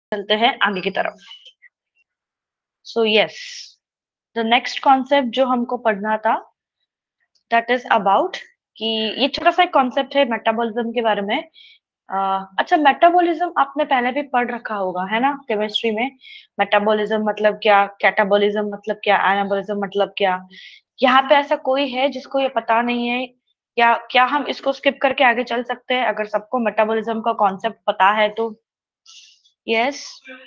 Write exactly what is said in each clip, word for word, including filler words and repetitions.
चलते हैं आगे की तरफ। So yes, the next concept जो हमको पढ़ना था दैट इज अबाउट कि ये छोटा सा एक कॉन्सेप्ट है मेटाबॉलिज्म के बारे में। अ, अच्छा, मेटाबॉलिज्म आपने पहले भी पढ़ रखा होगा है ना केमिस्ट्री में। मेटाबॉलिज्म मतलब क्या, कैटाबॉलिज्म मतलब क्या, एनाबॉलिज्म मतलब क्या। यहाँ पे ऐसा कोई है जिसको ये पता नहीं है? क्या क्या हम इसको स्किप करके आगे चल सकते हैं अगर सबको मेटाबॉलिज्म का कॉन्सेप्ट पता है तो? Yes,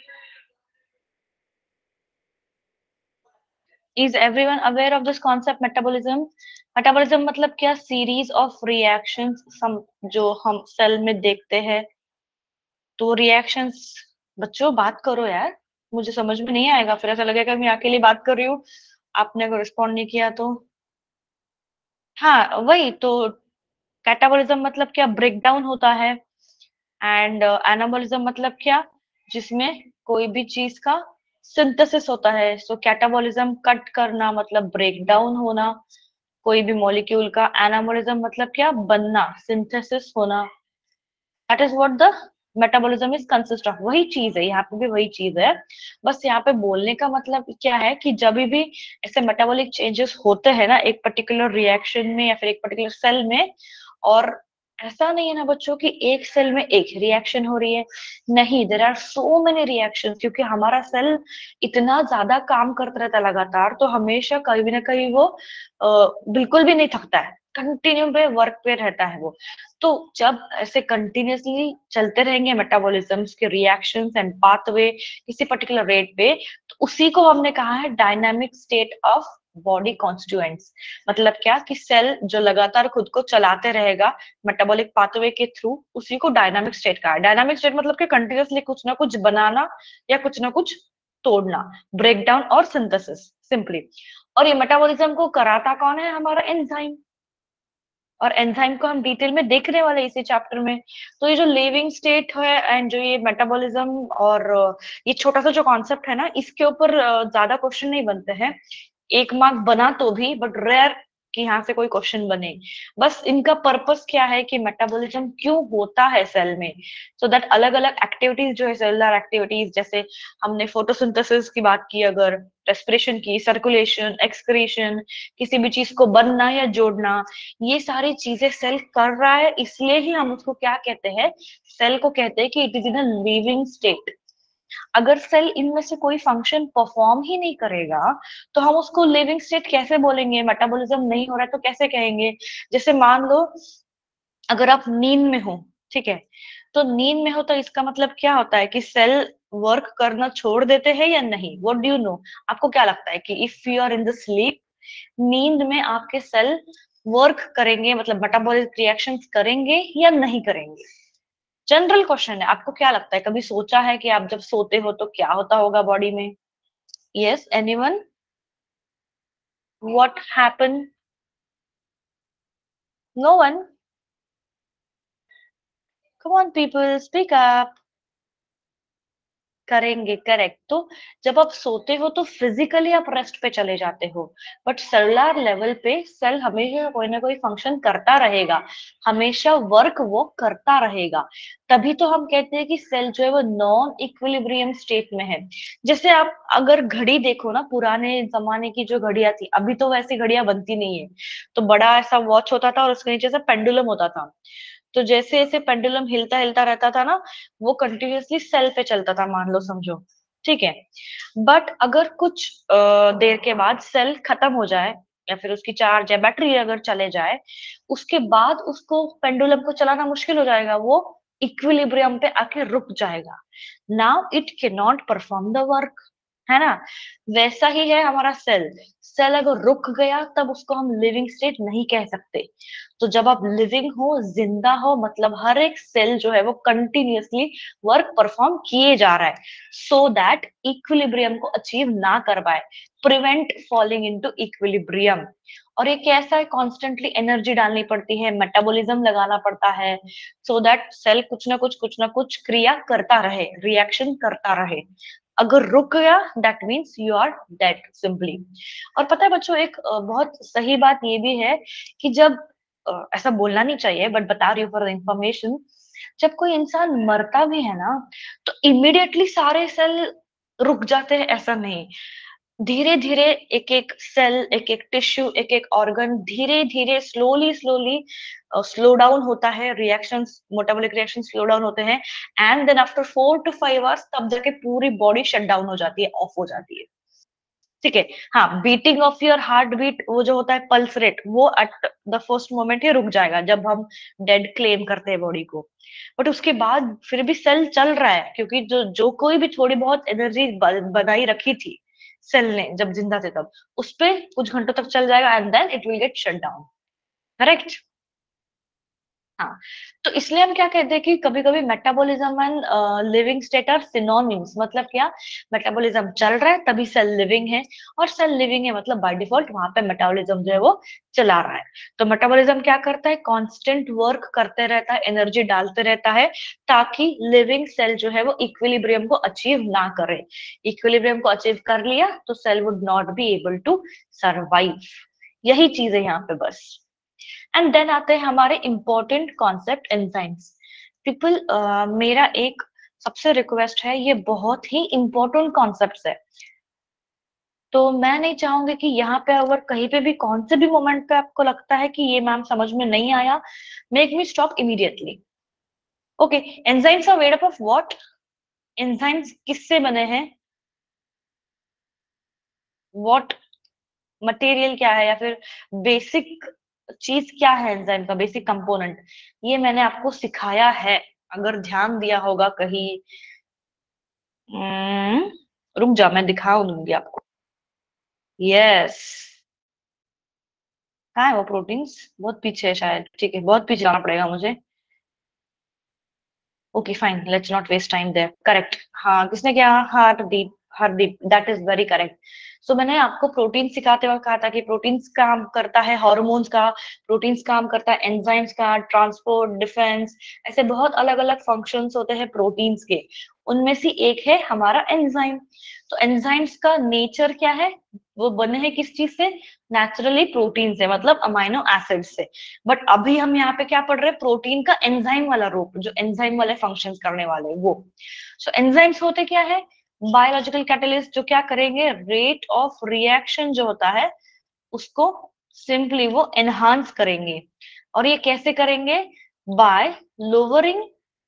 is everyone aware of this concept metabolism? Metabolism मतलब क्या? सीरीज ऑफ रिएक्शंस सम जो हम सेल में देखते हैं। तो रिएक्शंस, बच्चों बात करो यार, मुझे समझ में नहीं आएगा, फिर ऐसा लगेगा मैं अकेली बात कर रही हूँ, आपने अगर रिस्पॉन्ड नहीं किया तो। हाँ वही तो, कैटाबॉलिज्म मतलब क्या? ब्रेक डाउन होता है। एंड एनाबॉलिज्म मतलब क्या? जिसमें कोई भी चीज का सिंथेसिस होता है। सो कैटाबॉलिज्म कट करना मतलब ब्रेक डाउन होना कोई भी मॉलिक्यूल का। एनाबॉलिज्म मतलब क्या? बनना, सिंथेसिस होना। That is what the metabolism is consist of. वही चीज है, यहाँ पे भी वही चीज है। बस यहाँ पे बोलने का मतलब क्या है कि जब भी ऐसे मेटाबॉलिक चेंजेस होते हैं ना एक पर्टिकुलर रिएक्शन में या फिर एक पर्टिकुलर सेल में, और ऐसा नहीं है ना बच्चों कि एक सेल में एक रिएक्शन हो रही है। नहीं, there are so many reaction, क्योंकि हमारा सेल इतना ज्यादा काम करता रहता है लगातार, तो हमेशा कहीं ना कहीं वो अ, बिल्कुल भी नहीं थकता है, कंटिन्यू पे वर्क पे रहता है वो। तो जब ऐसे कंटिन्यूअसली चलते रहेंगे मेटाबॉलिज्म्स के रिएक्शंस एंड पाथवे किसी पर्टिकुलर रेट पे, तो उसी को हमने कहा है dynamic state of body constituents. मतलब क्या कि सेल जो लगातार खुद को चलाते रहेगा मेटाबॉलिक पाथवे के थ्रू, उसी को डायनामिक स्टेट कहा है। डायनामिक स्टेट मतलब कि कंटिन्यूअसली कुछ ना कुछ बनाना या कुछ ना कुछ तोड़ना, ब्रेक डाउन और सिंथेसिस सिंपली। और ये मेटाबॉलिज्म को कराता कौन है? हमारा एंजाइम। और एंजाइम को हम डिटेल में देखने वाले हैं इसी चैप्टर में। तो ये जो लिविंग स्टेट है एंड जो ये मेटाबॉलिज्म और अ, ये छोटा सा जो कॉन्सेप्ट है ना, इसके ऊपर अ, ज्यादा क्वेश्चन नहीं बनते हैं। एक मार्क बना तो भी, बट रेयर कि यहाँ से कोई क्वेश्चन बने। बस इनका पर्पस क्या है कि मेटाबॉलिज्म क्यों होता है सेल में, सो दैट अलग अलग एक्टिविटीज जो है सेलुलर एक्टिविटीज, जैसे हमने फोटोसिंथेसिस की बात की, अगर रेस्पिरेशन की, सर्कुलेशन, एक्सक्रीशन, किसी भी चीज को बनना या जोड़ना, ये सारी चीजें सेल कर रहा है, इसलिए ही हम उसको क्या कहते हैं? सेल को कहते हैं कि it is in a living state. अगर सेल इनमें से कोई फंक्शन परफॉर्म ही नहीं करेगा, तो हम उसको लिविंग स्टेट कैसे बोलेंगे? मेटाबॉलिज्म नहीं हो रहा है तो कैसे कहेंगे? जैसे मान लो अगर आप नींद में हो, ठीक है, तो नींद में हो तो इसका मतलब क्या होता है कि सेल वर्क करना छोड़ देते हैं या नहीं? What do you know? आपको क्या लगता है कि if you are in the sleep, नींद में आपके सेल वर्क करेंगे, मतलब मेटाबॉलिक रिएक्शंस करेंगे या नहीं करेंगे? जनरल क्वेश्चन है, आपको क्या लगता है? कभी सोचा है कि आप जब सोते हो तो क्या होता होगा बॉडी में? Yes, anyone? What happen? No one? Come on people, speak up. करेंगे, करेक्ट। तो जब आप सोते हो तो फिजिकली आप रेस्ट पे चले जाते हो, बट सेलुलर लेवल पे सेल हमेशा कोई ना कोई फंक्शन करता रहेगा, हमेशा वर्क वो करता रहेगा। तभी तो हम कहते हैं कि सेल जो है वो नॉन इक्विलिब्रियम स्टेट में है। जैसे आप अगर घड़ी देखो ना, पुराने जमाने की जो घड़ियां थी, अभी तो वैसी घड़ियां बनती नहीं है, तो बड़ा ऐसा वॉच होता था और उसके नीचे से पेंडुलम होता था। तो जैसे जैसे पेंडुलम हिलता हिलता रहता था ना, वो कंटिन्यूअसली सेल पे चलता था, मान लो, समझो, ठीक है। बट अगर कुछ अ, देर के बाद सेल खत्म हो जाए या फिर उसकी चार्ज या बैटरी अगर चले जाए, उसके बाद उसको पेंडुलम को चलाना मुश्किल हो जाएगा, वो इक्विलिब्रियम पे आके रुक जाएगा। Now it can not perform the work, है ना? वैसा ही है हमारा सेल। सेल अगर रुक गया तब उसको हम लिविंग स्टेट नहीं कह सकते। तो जब आप लिविंग हो, जिंदा हो, मतलब हर एक सेल जो है वो कंटिन्यूअसली वर्क परफॉर्म किए जा रहा है, सो दैट इक्विलिब्रियम को अचीव ना कर पाए, प्रिवेंट फॉलिंग इनटू इक्विलिब्रियम। और ये कैसा है? कॉन्स्टेंटली एनर्जी डालनी पड़ती है, मेटाबॉलिज्म लगाना पड़ता है, सो दैट सेल कुछ ना कुछ कुछ ना कुछ क्रिया करता रहे, रिएक्शन करता रहे। अगर रुक गया that means you are dead simply. और पता है बच्चों, एक अ, बहुत सही बात ये भी है कि जब अ, ऐसा बोलना नहीं चाहिए बट बता रही हूँ फॉर इंफॉर्मेशन। जब कोई इंसान मरता भी है ना, तो इमीडिएटली सारे सेल रुक जाते हैं, ऐसा नहीं। धीरे धीरे एक एक सेल, एक एक टिश्यू, एक एक ऑर्गन धीरे धीरे स्लोली स्लोली स्लो डाउन होता है, reactions, metabolic reaction slow down होते हैं। And then after four to five hours तब जाके पूरी बॉडी शट डाउन हो जाती है, ऑफ हो जाती है। ठीक है। हाँ, beating of your heart beat, वो जो होता है पल्स रेट, वो एट द फर्स्ट मोमेंट ही रुक जाएगा जब हम डेड क्लेम करते हैं बॉडी को। बट उसके बाद फिर भी सेल चल रहा है, क्योंकि जो जो कोई भी थोड़ी बहुत एनर्जी बनाई रखी थी सेल ने जब जिंदा थे तब, उस पे कुछ घंटों तक चल जाएगा and then it will get shut down. Correct. हाँ, तो इसलिए हम क्या कहते हैं कि कभी-कभी metabolism and living state are synonyms. मतलब क्या, मेटाबॉलिज्म चल रहा है तभी सेल लिविंग है, और सेल लिविंग है मतलब बाय डिफॉल्ट वहां पे मेटाबॉलिज्म जो है वो चला रहा है। तो मेटाबॉलिज्म क्या करता है, कांस्टेंट वर्क करते रहता है, एनर्जी डालते रहता है, ताकि लिविंग सेल जो है वो इक्विलिब्रियम को अचीव ना करे। इक्विलिब्रियम को अचीव कर लिया तो cell would not be able to survive. यही चीज है यहाँ पे बस। एंड देन आते हैं हमारे इंपॉर्टेंट कॉन्सेप्ट एंजाइम्स। पीपल, मेरा एक सबसे रिक्वेस्ट है, ये बहुत ही इंपॉर्टेंट कॉन्सेप्ट्स है। तो मैं नहीं चाहूंगी कि यहाँ पे अगर कहीं पे भी कौन से भी मोमेंट पे आपको लगता है कि ये मैम समझ में नहीं आया, make me stop immediately. Okay, enzymes are made up of what? Enzymes किससे बने हैं? व्हाट मटेरियल क्या है, या फिर बेसिक चीज क्या है एंजाइम का, बेसिक कंपोनेंट? ये मैंने आपको सिखाया है, अगर ध्यान दिया होगा कहीं। हम्म, रुक जा, मैं दिखा दूंगी आपको। यस। कहाँ है वो प्रोटीन्स? बहुत पीछे है शायद। ठीक है, बहुत पीछे जाना पड़ेगा मुझे। Okay fine, let's not waste time there. Correct. हाँ, किसने क्या? Hardeep. Hardeep, that is very correct. So मैंने आपको प्रोटीन सिखाते वक्त कहा था कि प्रोटीन्स काम करता है हार्मोन्स का, प्रोटीन्स काम करता है एंजाइम्स का, ट्रांसपोर्ट, डिफेंस, ऐसे बहुत अलग अलग फंक्शंस होते हैं प्रोटीन्स के। उनमें से एक है हमारा एंजाइम। तो एंजाइम्स का नेचर क्या है? वो बने हैं किस चीज से? नेचुरली प्रोटीन से, मतलब अमाइनो एसिड से। बट अभी हम यहाँ पे क्या पढ़ रहे हैं? प्रोटीन का एंजाइम वाला रूप, जो एंजाइम वाले फंक्शंस करने वाले वो। सो एंजाइम्स होते क्या है? बायोलॉजिकल कैटलिस्ट, जो क्या करेंगे, रेट ऑफ रिएक्शन जो होता है उसको सिंपली वो एनहांस करेंगे। और ये कैसे करेंगे? By lowering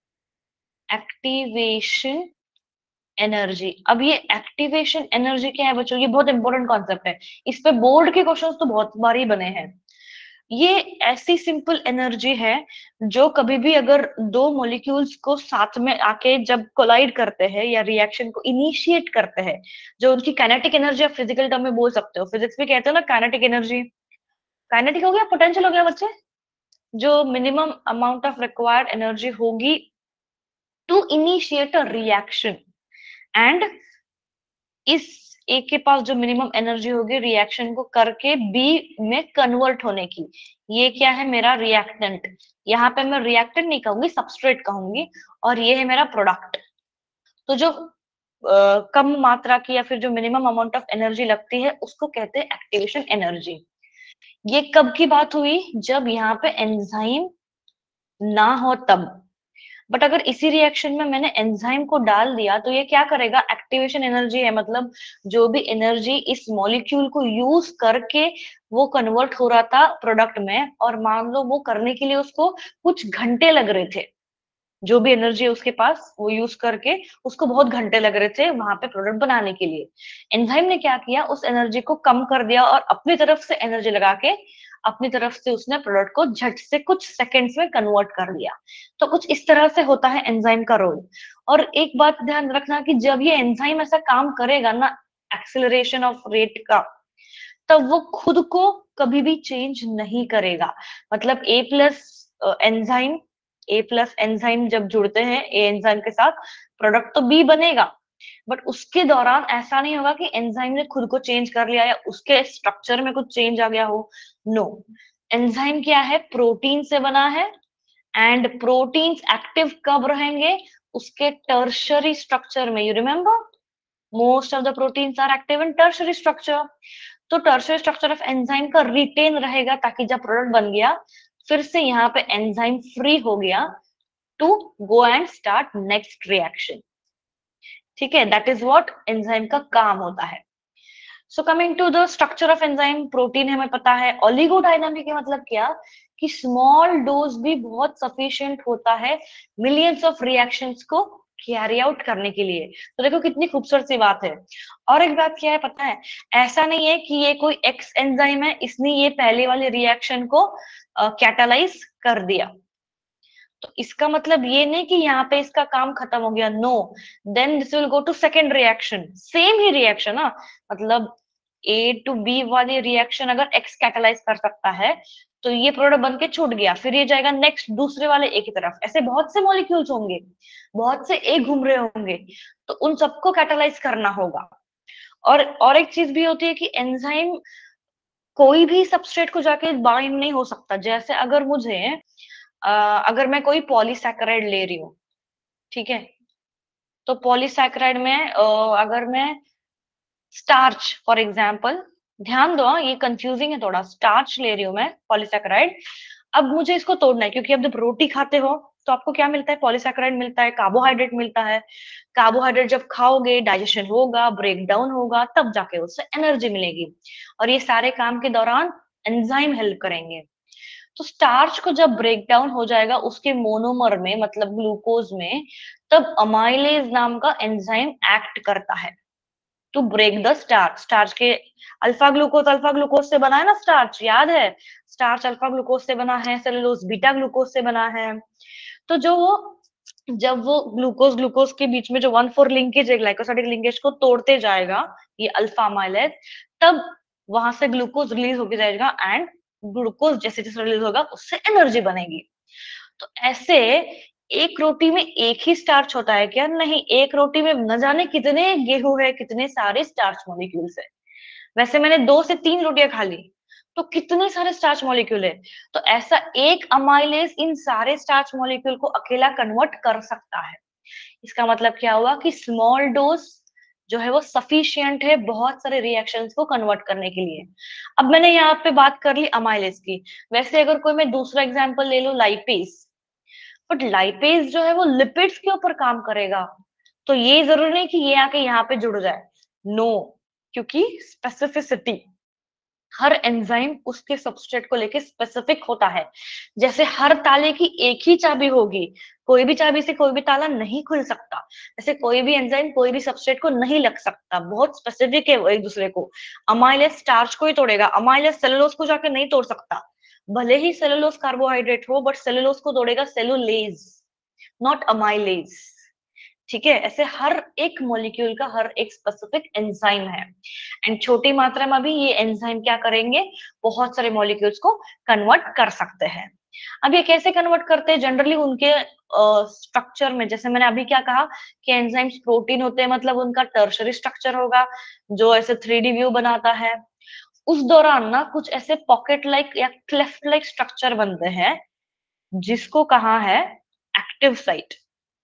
activation energy. अब ये एक्टिवेशन एनर्जी क्या है बच्चों? ये बहुत इंपॉर्टेंट कॉन्सेप्ट है, इस पे बोर्ड के क्वेश्चंस तो बहुत बार ही बने हैं। ये ऐसी सिंपल एनर्जी है जो कभी भी अगर दो मॉलिक्यूल्स को साथ में आके जब कोलाइड करते हैं या रिएक्शन को इनिशिएट करते हैं, जो उनकी काइनेटिक एनर्जी आप फिजिकल टर्म में बोल सकते हो, फिजिक्स में कहते हो ना काइनेटिक एनर्जी। काइनेटिक हो गया, पोटेंशियल हो गया बच्चे। जो minimum amount of required energy होगी to initiate a reaction, and इस ए के पास जो मिनिमम एनर्जी होगी रिएक्शन को करके बी में कन्वर्ट होने की, ये क्या है? मेरा रिएक्टेंट। यहाँ पे मैं रिएक्टेंट नहीं कहूंगी, सबस्ट्रेट कहूंगी। और ये है मेरा प्रोडक्ट। तो जो अ, कम मात्रा की या फिर जो मिनिमम अमाउंट ऑफ एनर्जी लगती है उसको कहते हैं एक्टिवेशन एनर्जी। ये कब की बात हुई? जब यहाँ पे एंजाइम ना हो तब। बट अगर इसी रिएक्शन में मैंने एंजाइम को डाल दिया तो ये क्या करेगा? एक्टिवेशन एनर्जी है, मतलब जो भी एनर्जी इस मॉलिक्यूल को यूज करके वो कन्वर्ट हो रहा था प्रोडक्ट में, और मान लो वो करने के लिए उसको कुछ घंटे लग रहे थे, जो भी एनर्जी है उसके पास वो यूज करके उसको बहुत घंटे लग रहे थे वहां पे प्रोडक्ट बनाने के लिए, एंजाइम ने क्या किया? उस एनर्जी को कम कर दिया और अपनी तरफ से एनर्जी लगा के अपनी तरफ से उसने प्रोडक्ट को झट से कुछ सेकंड्स में कन्वर्ट कर दिया। तो कुछ इस तरह से होता है एंजाइम का रोल। और एक बात ध्यान रखना कि जब ये एंजाइम ऐसा काम करेगा ना, एक्सेलरेशन ऑफ रेट का, तब वो खुद को कभी भी चेंज नहीं करेगा। मतलब A plus enzyme, A plus enzyme जब जुड़ते हैं ए एंजाइम के साथ, प्रोडक्ट तो बी बनेगा। बट उसके दौरान ऐसा नहीं होगा कि एंजाइम ने खुद को चेंज कर लिया या उसके स्ट्रक्चर में कुछ चेंज आ गया हो। नो, एंजाइम क्या है? प्रोटीन से बना है। एंड प्रोटीन्स एक्टिव कब रहेंगे? उसके टर्शरी स्ट्रक्चर में। You remember, most of the proteins are active in tertiary structure. तो टर्शरी स्ट्रक्चर ऑफ एंजाइम का रिटेन रहेगा, ताकि जब प्रोडक्ट बन गया फिर से यहाँ पे एंजाइम फ्री हो गया to go and start next reaction. ठीक है, दैट इज व्हाट एंजाइम का काम होता है। So coming to the structure of enzyme, protein हमें पता है। ओलिगोडायनामिक का मतलब क्या, कि स्मॉल डोज भी बहुत सफिशिएंट होता है मिलियंस ऑफ रिएक्शंस को कैरी आउट करने के लिए। तो देखो कितनी खूबसूरत सी बात है। और एक बात क्या है पता है, ऐसा नहीं है कि ये कोई एक्स एंजाइम है, इसने ये पहले वाले रिएक्शन को कैटालाइज कर दिया, तो इसका मतलब ये नहीं कि यहाँ पे इसका काम खत्म हो गया, no, then this will go to second reaction, same ही रिएक्शन ना, मतलब ए टू बी वाली रिएक्शन अगर एक्स कैटालाइज कर सकता है, तो ये प्रोडक्ट बन के छूट गया, फिर ये जाएगा नेक्स्ट दूसरे वाले ए की तरफ। ऐसे बहुत से मॉलिक्यूल्स होंगे, बहुत से ए घूम रहे होंगे, तो उन सबको कैटालाइज करना होगा। और और एक चीज भी होती है कि एंजाइम कोई भी सबस्ट्रेट को जाके बाइंड नहीं हो सकता। जैसे अगर मुझे अ, अगर मैं कोई पॉलीसैकेराइड ले रही हूँ, ठीक है, तो पॉलीसैकेराइड में अ, अगर मैं स्टार्च फॉर एग्जांपल, ध्यान दो हाँ, ये कंफ्यूजिंग है थोड़ा, स्टार्च ले रही हूँ मैं पॉलीसैकेराइड, अब मुझे इसको तोड़ना है, क्योंकि अब जब रोटी खाते हो तो आपको क्या मिलता है, पॉलीसैकेराइड मिलता है, कार्बोहाइड्रेट मिलता है। कार्बोहाइड्रेट जब खाओगे डाइजेशन होगा, ब्रेक डाउन होगा, तब जाके उससे एनर्जी मिलेगी, और ये सारे काम के दौरान एंजाइम हेल्प करेंगे। तो स्टार्च को जब ब्रेक डाउन हो जाएगा उसके मोनोमर में, मतलब ग्लूकोज में, तब अमाइलेज नाम का एंजाइम एक्ट करता है to break the starch. Starch के अल्फा ग्लूकोज, अल्फा ग्लूकोज से बना है ना स्टार्च, याद है, स्टार्च अल्फा ग्लूकोज से बना है, सेलुलोज बीटा ग्लूकोज से बना है। तो जो वो जब वो ग्लूकोज ग्लूकोज के बीच में जो वन फोर लिंकेज है, ग्लाइकोसाइडिक लिंकेज को तोड़ते जाएगा ये अल्फा अमाइलेज, तब वहां से ग्लूकोज रिलीज होके जाएगा, एंड ग्लूकोज जैसे जैसे रिलीज होगा उससे एनर्जी बनेगी। तो ऐसे एक रोटी में एक ही स्टार्च होता है क्या, नहीं, एक रोटी में न जाने कितने गेहूं है, कितने सारे स्टार्च मॉलिक्यूल्स है। वैसे मैंने दो से तीन रोटियां खा ली, तो कितने सारे स्टार्च मॉलिक्यूल है। तो ऐसा एक अमाइलेज इन सारे स्टार्च मॉलिक्यूल को अकेला कन्वर्ट कर सकता है। इसका मतलब क्या हुआ कि स्मॉल डोज जो है वो सफिशियंट है बहुत सारे रिएक्शंस को कन्वर्ट करने के लिए। अब मैंने यहाँ पे बात कर ली अमाइलेज की, वैसे अगर कोई मैं दूसरा एग्जांपल ले लूं, लाइपेज, बट लाइपेज जो है वो लिपिड्स के ऊपर काम करेगा, तो ये जरूरी नहीं कि ये आके यहाँ पे जुड़ जाए, नो, क्योंकि स्पेसिफिसिटी, हर एंजाइम उसके सबस्ट्रेट को लेके स्पेसिफिक होता है। जैसे हर ताले की एक ही चाबी होगी, कोई भी चाबी से कोई भी ताला नहीं खुल सकता, ऐसे कोई भी एंजाइम कोई भी सबस्ट्रेट को नहीं लग सकता, बहुत स्पेसिफिक है वो एक दूसरे को। अमाइलेज स्टार्च को ही तोड़ेगा, अमाइलेज सेलुलोज को जाके नहीं तोड़ सकता, भले ही सेलुलोज कार्बोहाइड्रेट हो, बट सेलुलोज को तोड़ेगा सेलुलेज, नॉट अमाइलेज। ठीक है, ऐसे हर एक मॉलिक्यूल का हर एक स्पेसिफिक एंजाइम है, एंड छोटी मात्रा में भी ये एंजाइम क्या करेंगे, बहुत सारे मॉलिक्यूल्स को कन्वर्ट कर सकते हैं। अब ये कैसे कन्वर्ट करते हैं, जनरली उनके स्ट्रक्चर में, जैसे मैंने अभी क्या कहा कि एंजाइम्स प्रोटीन होते हैं, मतलब उनका टर्शरी स्ट्रक्चर होगा जो ऐसे थ्री डी व्यू बनाता है। उस दौरान ना कुछ ऐसे पॉकेट लाइक या क्लेफ्ट लाइक स्ट्रक्चर बनते हैं, जिसको कहा है एक्टिव साइट।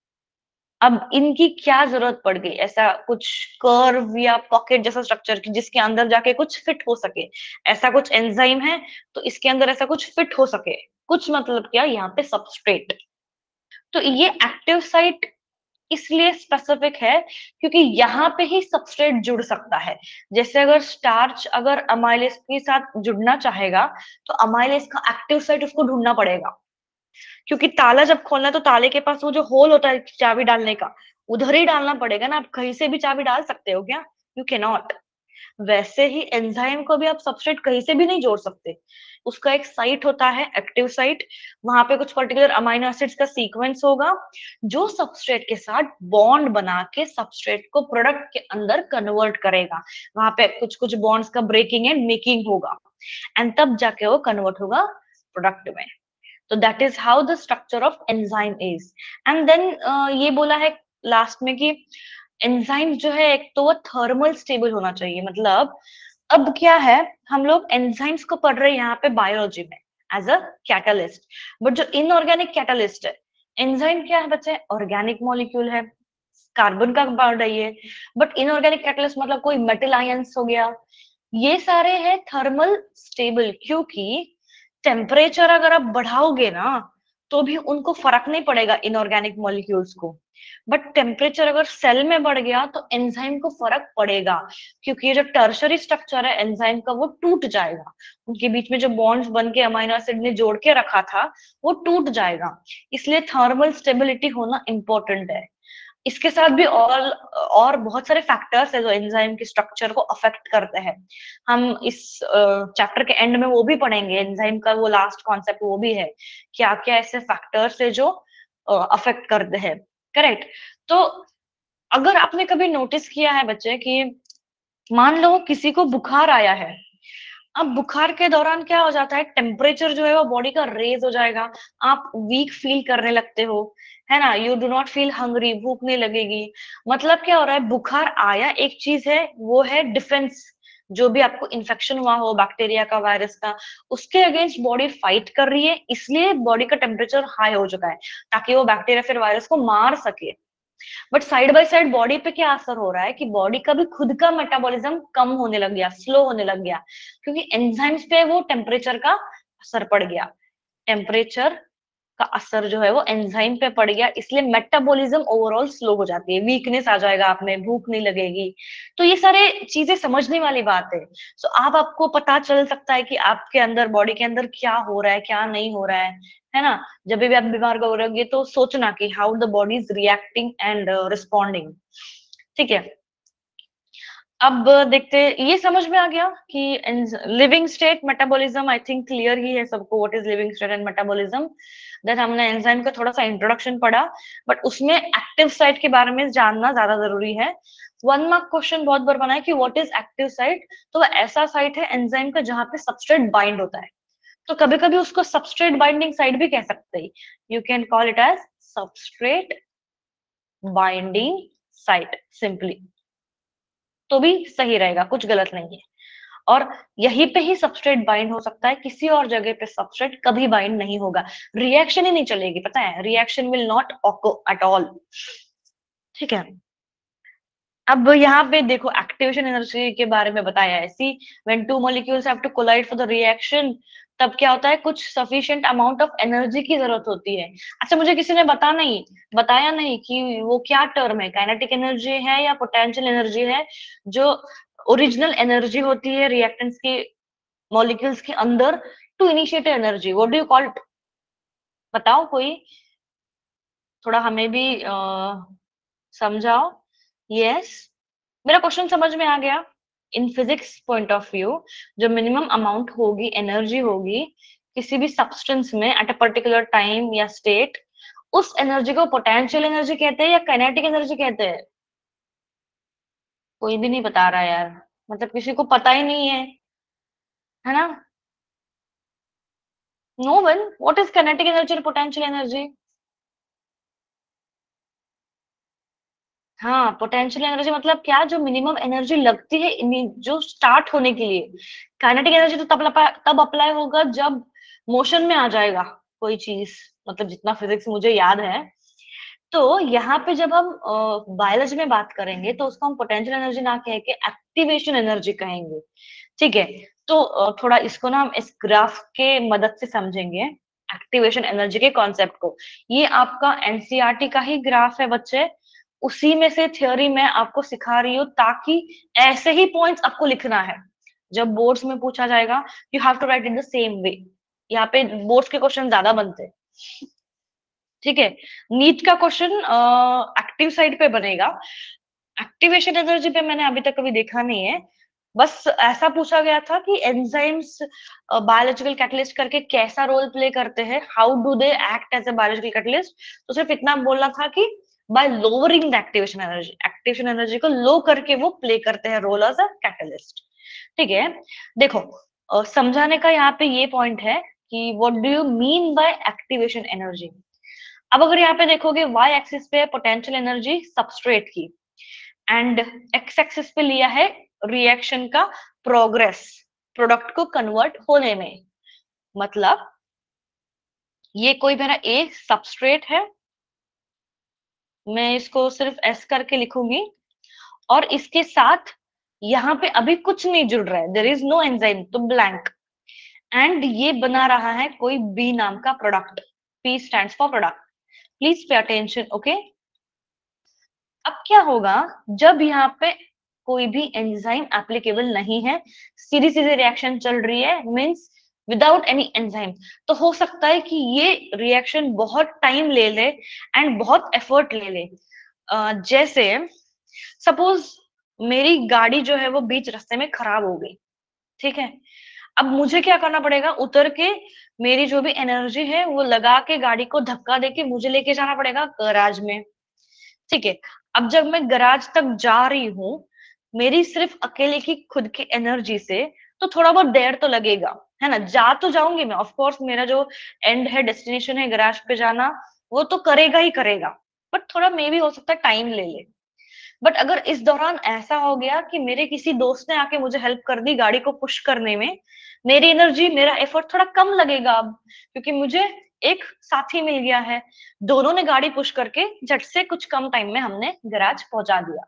अब इनकी क्या जरूरत पड़ गई, ऐसा कुछ कर्व या पॉकेट जैसा स्ट्रक्चर की जिसके अंदर जाके कुछ फिट हो सके, ऐसा कुछ एंजाइम है तो इसके अंदर ऐसा कुछ फिट हो सके, कुछ मतलब क्या, यहाँ पे सबस्ट्रेट। तो ये एक्टिव साइट इसलिए स्पेसिफिक है क्योंकि यहाँ पे ही सबस्ट्रेट जुड़ सकता है। जैसे अगर स्टार्च अगर अमाइलेज के साथ जुड़ना चाहेगा, तो अमाइलेज का एक्टिव साइट उसको ढूंढना पड़ेगा, क्योंकि ताला जब खोलना है तो ताले के पास वो जो होल होता है चाबी डालने का, उधर ही डालना पड़ेगा ना, आप कहीं से भी चाबी डाल सकते हो क्या, यू कैन नॉट। वैसे ही एंजाइम को भी आप सबस्ट्रेट कहीं से भी नहीं जोड़ सकते, उसका एक साइट होता है एक्टिव साइट, वहां पे कुछ पर्टिकुलर अमीनो एसिड्स का सीक्वेंस होगा जो सबस्ट्रेट के साथ बॉन्ड बना के सबस्ट्रेट को प्रोडक्ट के अंदर कन्वर्ट करेगा। वहां पे कुछ कुछ बॉन्ड्स का ब्रेकिंग एंड मेकिंग होगा, एंड तब जाके वो कन्वर्ट होगा प्रोडक्ट में। तो that is how the structure of enzyme is. And then ये बोला है लास्ट में कि एंजाइम जो है एक तो वो थर्मल स्टेबल होना चाहिए, मतलब अब क्या है, हम लोग एंजाइम्स को पढ़ रहे हैं यहाँ पे बायोलॉजी में एज अ कैटालिस्ट, बट जो इनऑर्गेनिक कैटालिस्ट है, एंजाइम क्या है बच्चे, ऑर्गेनिक मॉलिक्यूल है, कार्बन का पढ़ रही है, बट इनऑर्गेनिक कैटालिस्ट मतलब कोई मेटल आयंस हो गया, ये सारे हैं थर्मल स्टेबल, क्योंकि टेम्परेचर अगर आप बढ़ाओगे ना तो भी उनको फर्क नहीं पड़ेगा इनऑर्गेनिक मॉलिक्यूल्स को, बट टेम्परेचर अगर सेल में बढ़ गया तो एंजाइम को फर्क पड़ेगा, क्योंकि ये जो टर्शरी स्ट्रक्चर है एंजाइम का वो टूट जाएगा, उनके बीच में जो बॉन्ड्स बन के अमीनो एसिड ने जोड़ के रखा था वो टूट जाएगा। इसलिए थर्मल स्टेबिलिटी होना इंपॉर्टेंट है। इसके साथ भी और और बहुत सारे फैक्टर्स है जो एंजाइम के स्ट्रक्चर को अफेक्ट करते हैं। हम इस चैप्टर के एंड में वो भी पढ़ेंगे, एंजाइम का वो लास्ट कॉन्सेप्ट वो भी है, क्या क्या ऐसे फैक्टर्स है जो अफेक्ट करते हैं। करेक्ट। तो अगर आपने कभी नोटिस किया है बच्चे कि मान लो किसी को बुखार आया है, अब बुखार के दौरान क्या हो जाता है, टेम्परेचर जो है वो बॉडी का रेज हो जाएगा, आप वीक फील करने लगते हो, है ना, you do not feel hungry, भूख नहीं लगेगी। मतलब क्या हो रहा है, बुखार आया एक चीज है, वो है डिफेंस, जो भी आपको इन्फेक्शन हुआ हो बैक्टीरिया का वायरस का, उसके अगेंस्ट बॉडी फाइट कर रही है, इसलिए बॉडी का टेम्परेचर हाई हो चुका है ताकि वो बैक्टीरिया फिर वायरस को मार सके। But side by side body पे क्या असर हो रहा है कि बॉडी का भी खुद का मेटाबॉलिज्म कम होने लग गया, स्लो होने लग गया, क्योंकि एंजाइम्स पे वो टेम्परेचर का असर पड़ गया। टेम्परेचर का असर जो है वो एंजाइम पे पड़ गया, इसलिए मेटाबॉलिज्म ओवरऑल स्लो हो जाती है, वीकनेस आ जाएगा आप में, भूख नहीं लगेगी। तो ये सारे चीजें समझने वाली बात है। सो आप आपको पता चल सकता है कि आपके अंदर बॉडी के अंदर क्या हो रहा है, क्या नहीं हो रहा है है ना। जब भी आप बीमार हो रहोगे तो सोचना कि how the body is reacting and responding. ठीक है। अब देखते, ये समझ में आ गया कि living state metabolism, I think clear ही है सबको what is living state and metabolism. Then हमने एंजाइम का थोड़ा सा इंट्रोडक्शन पढ़ा, बट उसमें एक्टिव साइट के बारे में जानना ज्यादा जरूरी है। वन मार्क क्वेश्चन बहुत बार बना है कि व्हाट इज एक्टिव साइट, तो वो ऐसा साइट है एंजाइम का जहां पे सबस्ट्रेट बाइंड होता है, तो कभी कभी उसको सबस्ट्रेट बाइंडिंग साइट भी कह सकते हैं, you can call it as substrate binding site simply, तो भी सही रहेगा, कुछ गलत नहीं है। और यहीं पे ही सबस्ट्रेट बाइंड हो सकता है, किसी और जगह पे सबस्ट्रेट कभी बाइंड नहीं होगा, रिएक्शन ही नहीं चलेगी, पता है, reaction will not occur at all. ठीक है। अब यहाँ पे देखो एक्टिवेशन एनर्जी के बारे में बताया है, see when two molecules have to collide for the reaction, तब क्या होता है, कुछ सफिशिएंट अमाउंट ऑफ एनर्जी की जरूरत होती है। अच्छा, मुझे किसी ने बता नहीं बताया नहीं कि वो क्या टर्म है, काइनेटिक एनर्जी है या पोटेंशियल एनर्जी है, जो ओरिजिनल एनर्जी होती है रिएक्टेंट्स की मॉलिक्यूल्स के अंदर to initiate energy, what do you call it, बताओ कोई, थोड़ा हमें भी आ, समझाओ। यस, मेरा क्वेश्चन समझ में आ गया। In physics point of view, जो मिनिमम अमाउंट होगी, एनर्जी होगी किसी भी सब्सटेंस में एट अ पर्टिकुलर टाइम या स्टेट, उस एनर्जी को पोटेंशियल एनर्जी कहते हैं या काइनेटिक एनर्जी कहते हैं। कोई भी नहीं बता रहा यार, मतलब किसी को पता ही नहीं है, है ना। No one, what is kinetic energy और पोटेंशियल एनर्जी। हाँ, पोटेंशियल एनर्जी मतलब क्या, जो मिनिमम एनर्जी लगती है इनि- जो स्टार्ट होने के लिए। काइनेटिक एनर्जी तो तब अप्लाई तब अप्लाई होगा जब मोशन में आ जाएगा कोई चीज, मतलब जितना फिजिक्स मुझे याद है। तो यहाँ पे जब हम बायोलॉजी में बात करेंगे तो उसको हम पोटेंशियल एनर्जी ना कह के एक्टिवेशन एनर्जी कहेंगे। ठीक है। तो अ, थोड़ा इसको ना हम इस ग्राफ के मदद से समझेंगे, एक्टिवेशन एनर्जी के कॉन्सेप्ट को। ये आपका एनसीईआरटी का ही ग्राफ है बच्चे, उसी में से थ्योरी मैं आपको सिखा रही हूँ, ताकि ऐसे ही पॉइंट्स आपको लिखना है जब बोर्ड्स में पूछा जाएगा, you have to write in the same way. यहाँ पे बोर्ड्स के क्वेश्चन ज्यादा बनते हैं। ठीक है। नीट का क्वेश्चन एक्टिव साइड पे बनेगा, एक्टिवेशन एनर्जी पे मैंने अभी तक कभी देखा नहीं है। बस ऐसा पूछा गया था कि एंजाइम्स बायोलॉजिकल कैटलिस्ट करके कैसा रोल प्ले करते हैं, how do they act as a biological catalyst, तो सिर्फ इतना बोलना था कि by lowering the activation energy, activation energy को लो करके वो प्ले करते हैं रोल एज अ कैटलिस्ट। ठीक है। देखो, अ, समझाने का यहाँ पे ये पॉइंट है कि what do you mean by activation energy. अब अगर यहाँ पे देखोगे, वाई एक्सिस पे पोटेंशियल एनर्जी सबस्ट्रेट की, एंड एक्स एक्सिस पे लिया है रिएक्शन का प्रोग्रेस, प्रोडक्ट को कन्वर्ट होने में। मतलब ये कोई मेरा ए सबस्ट्रेट है, मैं इसको सिर्फ एस करके लिखूंगी, और इसके साथ यहाँ पे अभी कुछ नहीं जुड़ रहा है, देयर इज नो एंजाइम, तो ब्लैंक। एंड ये बना रहा है कोई बी नाम का product. P stands for product. Please pay attention, okay. अब क्या होगा जब यहाँ पे कोई भी एंजाइम एप्लीकेबल नहीं है, सीधी सीधी रिएक्शन चल रही है, मींस विदाउट एनी एंजाइम, तो हो सकता है कि ये रिएक्शन बहुत टाइम ले ले एंड बहुत एफर्ट ले ले। अ, जैसे सपोज मेरी गाड़ी जो है वो बीच रास्ते में खराब हो गई, ठीक है। अब मुझे क्या करना पड़ेगा, उतर के मेरी जो भी एनर्जी है वो लगा के गाड़ी को धक्का देके मुझे लेके जाना पड़ेगा गैराज में, ठीक है। अब जब मैं गैराज तक जा रही हूँ मेरी सिर्फ अकेले की खुद की एनर्जी से, तो थोड़ा बहुत देर तो लगेगा, है ना। जा तो जाऊंगी मैं, ऑफ कोर्स मेरा जो एंड है, डेस्टिनेशन है गैराज पे जाना, वो तो करेगा ही करेगा, बट थोड़ा मे भी हो सकता है टाइम ले ले। बट अगर इस दौरान ऐसा हो गया कि मेरे किसी दोस्त ने आके मुझे हेल्प कर दी गाड़ी को पुश करने में, मेरी एनर्जी, मेरा एफर्ट थोड़ा कम लगेगा अब, क्योंकि मुझे एक साथी मिल गया है। दोनों ने गाड़ी पुश करके झट से कुछ कम टाइम में हमने गैराज पहुंचा दिया।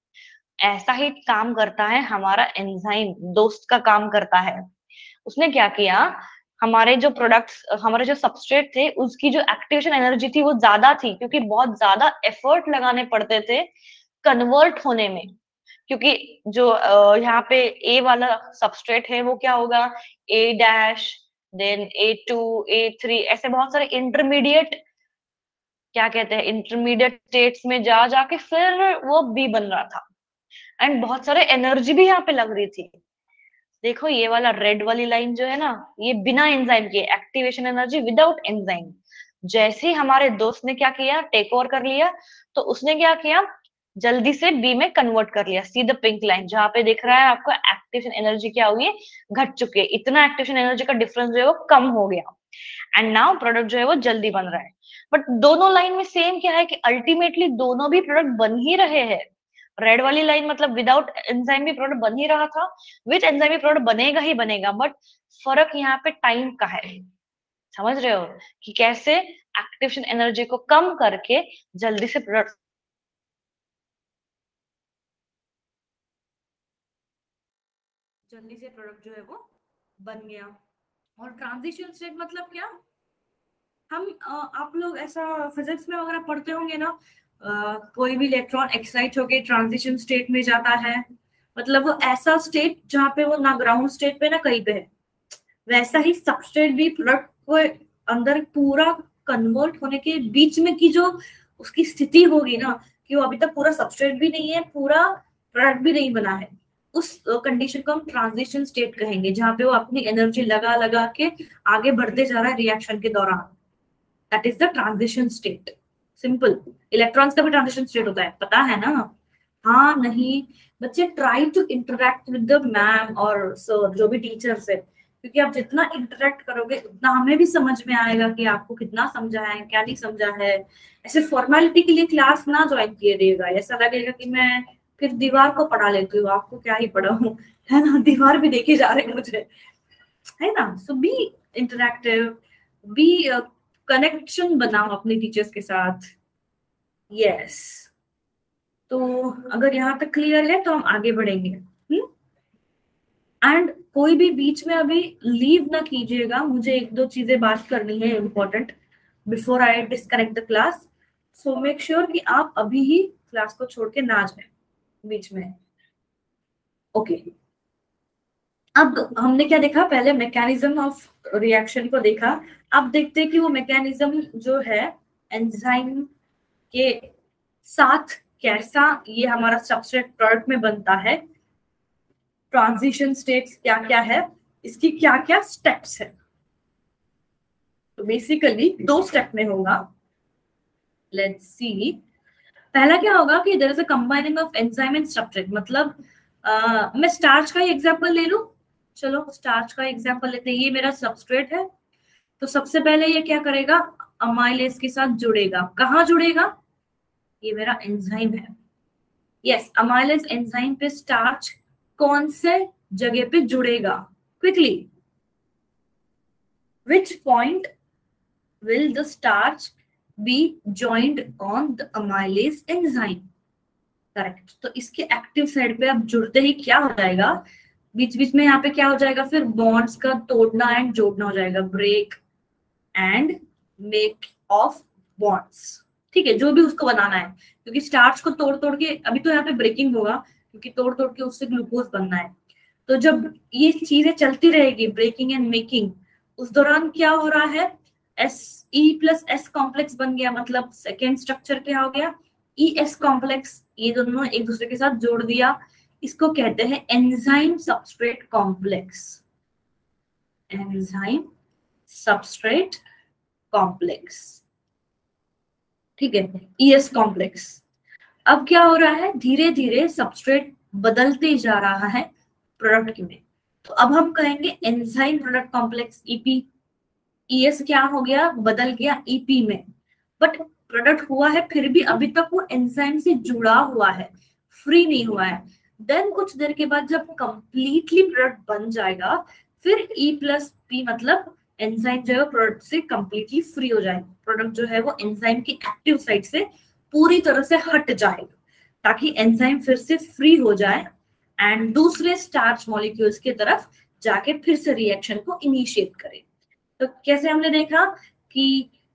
ऐसा ही काम करता है हमारा एंजाइम, दोस्त का काम करता है। उसने क्या किया, हमारे जो प्रोडक्ट्स, हमारे जो सबस्ट्रेट थे उसकी जो एक्टिवेशन एनर्जी थी वो ज्यादा थी, क्योंकि बहुत ज्यादा एफर्ट लगाने पड़ते थे कन्वर्ट होने में। क्योंकि जो अ, यहाँ पे ए वाला सबस्ट्रेट है वो क्या होगा, A dash, then A two, A three, ऐसे बहुत सारे इंटरमीडिएट, क्या कहते हैं, इंटरमीडिएट स्टेट्स में जा जाके फिर वो बी बन रहा था। एंड बहुत सारे एनर्जी भी यहाँ पे लग रही थी। देखो ये वाला रेड वाली लाइन जो है ना, ये बिना एंजाइम के एक्टिवेशन एनर्जी, विदाउट एंजाइम। जैसे ही हमारे दोस्त ने क्या किया, टेक ओवर कर लिया, तो उसने क्या किया, जल्दी से बी में कन्वर्ट कर लिया। सी द पिंक लाइन जहां पे दिख रहा है आपको, एक्टिवेशन एनर्जी क्या हुई है, घट चुकी है। इतना एक्टिवेशन एनर्जी का डिफरेंस जो है वो कम हो गया, एंड नाउ प्रोडक्ट जो है वो जल्दी बन रहा है। बट दोनों लाइन में सेम क्या है कि अल्टीमेटली दोनों भी प्रोडक्ट बन ही रहे हैं। रेड वाली लाइन मतलब विदाउट एंजाइम भी प्रोडक्ट बन ही रहा था, विद एंजाइम भी प्रोडक्ट बनेगा ही बनेगा, बट फर्क यहाँ पे टाइम का है। समझ रहे हो कि कैसे एक्टिवेशन एनर्जी को कम करके जल्दी से प्रोडक्ट, जल्दी से प्रोडक्ट जो है वो बन गया। और ट्रांजिशन स्टेट मतलब क्या, हम अ, आप लोग ऐसा फिजिक्स में वगैरह पढ़ते होंगे ना, अ, कोई भी इलेक्ट्रॉन एक्साइट होके ट्रांजिशन स्टेट में जाता है, मतलब वो ऐसा स्टेट जहाँ पे वो ना ग्राउंड स्टेट पे ना कहीं पे है। वैसा ही सबस्ट्रेट भी प्रोडक्ट को अंदर पूरा कन्वर्ट होने के बीच में की जो उसकी स्थिति होगी ना, कि वो अभी तक पूरा सबस्ट्रेट भी नहीं है, पूरा प्रोडक्ट भी नहीं बना है, उस कंडीशन को हम ट्रांजिशन स्टेट कहेंगे, जहाँ पे वो अपनी एनर्जी लगा लगा के आगे बढ़ते जा रहा है रिएक्शन के दौरान। That is the transition state. Simple. Electrons का भी ट्रांजिशन स्टेट होता है, पता है ना? हाँ नहीं? बच्चे try to interact with the ma'am और सर, जो भी टीचर्स है, क्योंकि आप जितना इंटरेक्ट करोगे उतना हमें भी समझ में आएगा कि आपको कितना समझा है, क्या नहीं समझा है। ऐसे फॉर्मेलिटी के लिए क्लास ना ज्वाइन किए देगा, ऐसा लगेगा कि मैं फिर दीवार को पढ़ा लेती हूँ, आपको क्या ही पढ़ाऊं, है ना? दीवार भी देखे जा रहे हैं मुझे, है ना? So be interactive, be connection बनाओ अपने टीचर्स के साथ। Yes yes. तो अगर यहाँ तक क्लियर है तो हम आगे बढ़ेंगे। एंड कोई भी बीच में अभी लीव ना कीजिएगा, मुझे एक दो चीजें बात करनी है important before I disconnect the class. So make sure कि आप अभी ही क्लास को छोड़ के ना जाए बीच में। Okay okay. अब हमने क्या देखा, पहले मैकेनिज्म ऑफ रिएक्शन को देखा। अब देखते हैं कि वो मैकेनिज्म जो है एंजाइम के साथ कैसा ये हमारा सबस्ट्रेट प्रोडक्ट में बनता है, ट्रांजिशन स्टेट्स क्या क्या है, इसकी क्या क्या स्टेप्स है। तो बेसिकली दो स्टेप में होगा। लेट्स सी, पहला क्या होगा कि there is a combining of enzyme and substrate. मतलब आ, मैं स्टार्च का एग्जांपल ले लूं, चलो स्टार्च का एग्जांपल लेते हैं। ये मेरा सबस्ट्रेट है, तो सबसे पहले ये क्या करेगा, अमाइलेज के साथ जुड़ेगा। कहाँ जुड़ेगा, ये मेरा एंजाइम है। यस, अमाइलेज एंजाइम पे स्टार्च कौन से जगह पे जुड़ेगा, quickly, which point will the starch be joined on the amylase enzyme? Correct. तो इसके एक्टिव साइड पे अब जुड़ते ही क्या हो जाएगा, बीच बीच में यहाँ पे क्या हो जाएगा, फिर बॉन्ड्स का तोड़ना एंड जोड़ना हो जाएगा, break and make of bonds. ठीक है, जो भी उसको बनाना है, क्योंकि स्टार्च को तोड़ तोड़ के, अभी तो यहाँ पे ब्रेकिंग होगा क्योंकि तोड़ तोड़ के उससे ग्लूकोज बनना है। तो जब ये चीजें चलती रहेगी, ब्रेकिंग एंड मेकिंग, उस दौरान क्या हो रहा है, S E plus S complex बन गया, मतलब सेकेंड स्ट्रक्चर क्या हो गया, ई एस कॉम्प्लेक्स। ये दोनों एक दूसरे के साथ जोड़ दिया, इसको कहते हैं enzyme substrate complex, enzyme substrate complex. ठीक है, ई एस कॉम्प्लेक्स। अब क्या हो रहा है, धीरे धीरे सबस्ट्रेट बदलते जा रहा है प्रोडक्ट में, तो अब हम कहेंगे enzyme product complex EP. ES क्या हो गया, बदल गया ईपी में, बट प्रोडक्ट हुआ है फिर भी अभी तक वो एंजाइम से जुड़ा हुआ है, फ्री नहीं हुआ है। देन कुछ देर के बाद जब कंप्लीटली प्रोडक्ट बन जाएगा, फिर ई प्लस पी मतलब एंजाइम जो है प्रोडक्ट से कंप्लीटली फ्री हो जाएगा, प्रोडक्ट जो है वो एंजाइम की एक्टिव साइट से पूरी तरह से हट जाएगा, ताकि एंजाइम फिर से फ्री हो जाए एंड दूसरे स्टार्च मॉलिक्यूल्स की तरफ जाके फिर से रिएक्शन को इनिशिएट करे। तो कैसे हमने देखा कि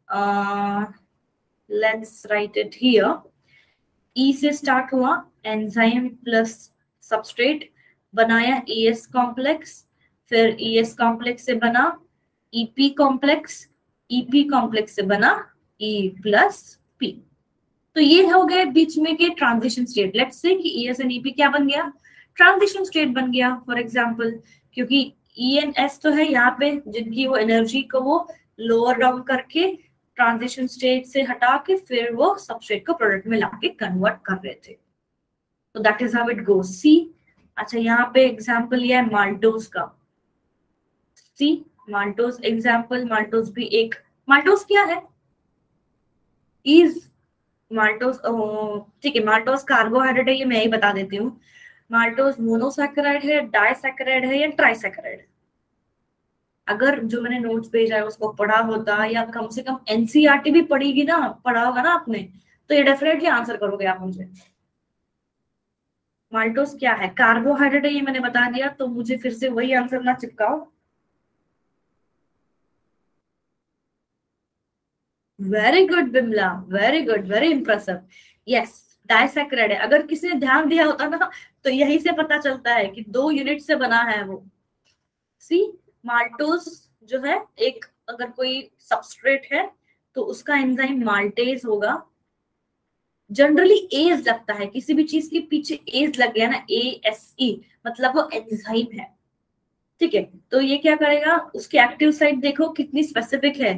let's write it here, E से स्टार्ट हुआ, एंजाइम प्लस सबस्ट्रेट बनाया ईएस कॉम्प्लेक्स, फिर ईएस कॉम्प्लेक्स से बना ईपी कॉम्प्लेक्स, ईपी कॉम्प्लेक्स से बना ई प्लस पी। तो ये हो गए बीच में के ट्रांजिशन स्टेट। लेट्स से कि ईएस एंड ईपी क्या बन गया, ट्रांजिशन स्टेट बन गया। फॉर एग्जांपल, क्योंकि ई एन एस तो है यहाँ पे, जिनकी वो एनर्जी को वो लोअर डाउन करके ट्रांजिशन स्टेट से हटा के फिर वो सबस्ट्रेट को प्रोडक्ट में लाके कन्वर्ट कर रहे थे। तो that is how it goes. See, अच्छा यहाँ पे एग्जांपल लिया है माल्टोज का। सी माल्टोज एग्जांपल, माल्टोज भी एक, माल्टोज क्या है, इज माल्टोज, ठीक है, माल्टोज कार्बोहाइड्रेट है, ये मैं ही बता देती हूँ। माल्टोज मोनोसैकेराइड है, डाइसैकेराइड है या ट्राइसैकेराइड? अगर जो मैंने नोट्स भेजा है उसको पढ़ा होता, या कम से कम एनसीईआरटी भी पढ़ेगी ना, पढ़ा होगा ना आपने, तो ये डेफिनेटली आंसर करोगे आप मुझे। माल्टोज क्या है, कार्बोहाइड्रेट है, ये मैंने बता दिया, तो मुझे फिर से वही आंसर ना चिपकाओ। Very good Bimla, very good, very impressive. Yes, disaccharide है। अगर किसी ने ध्यान दिया होता ना, तो यही से पता चलता है कि दो यूनिट से बना है वो। सी, माल्टोज जो है एक, अगर कोई सबस्ट्रेट है तो उसका एंजाइम माल्टेज होगा। जनरली एज लगता है, किसी भी चीज के पीछे एज लग गया ना, ए एस ई, मतलब वो एंजाइम है। ठीक है, तो ये क्या करेगा, उसकी एक्टिव साइट देखो कितनी स्पेसिफिक है।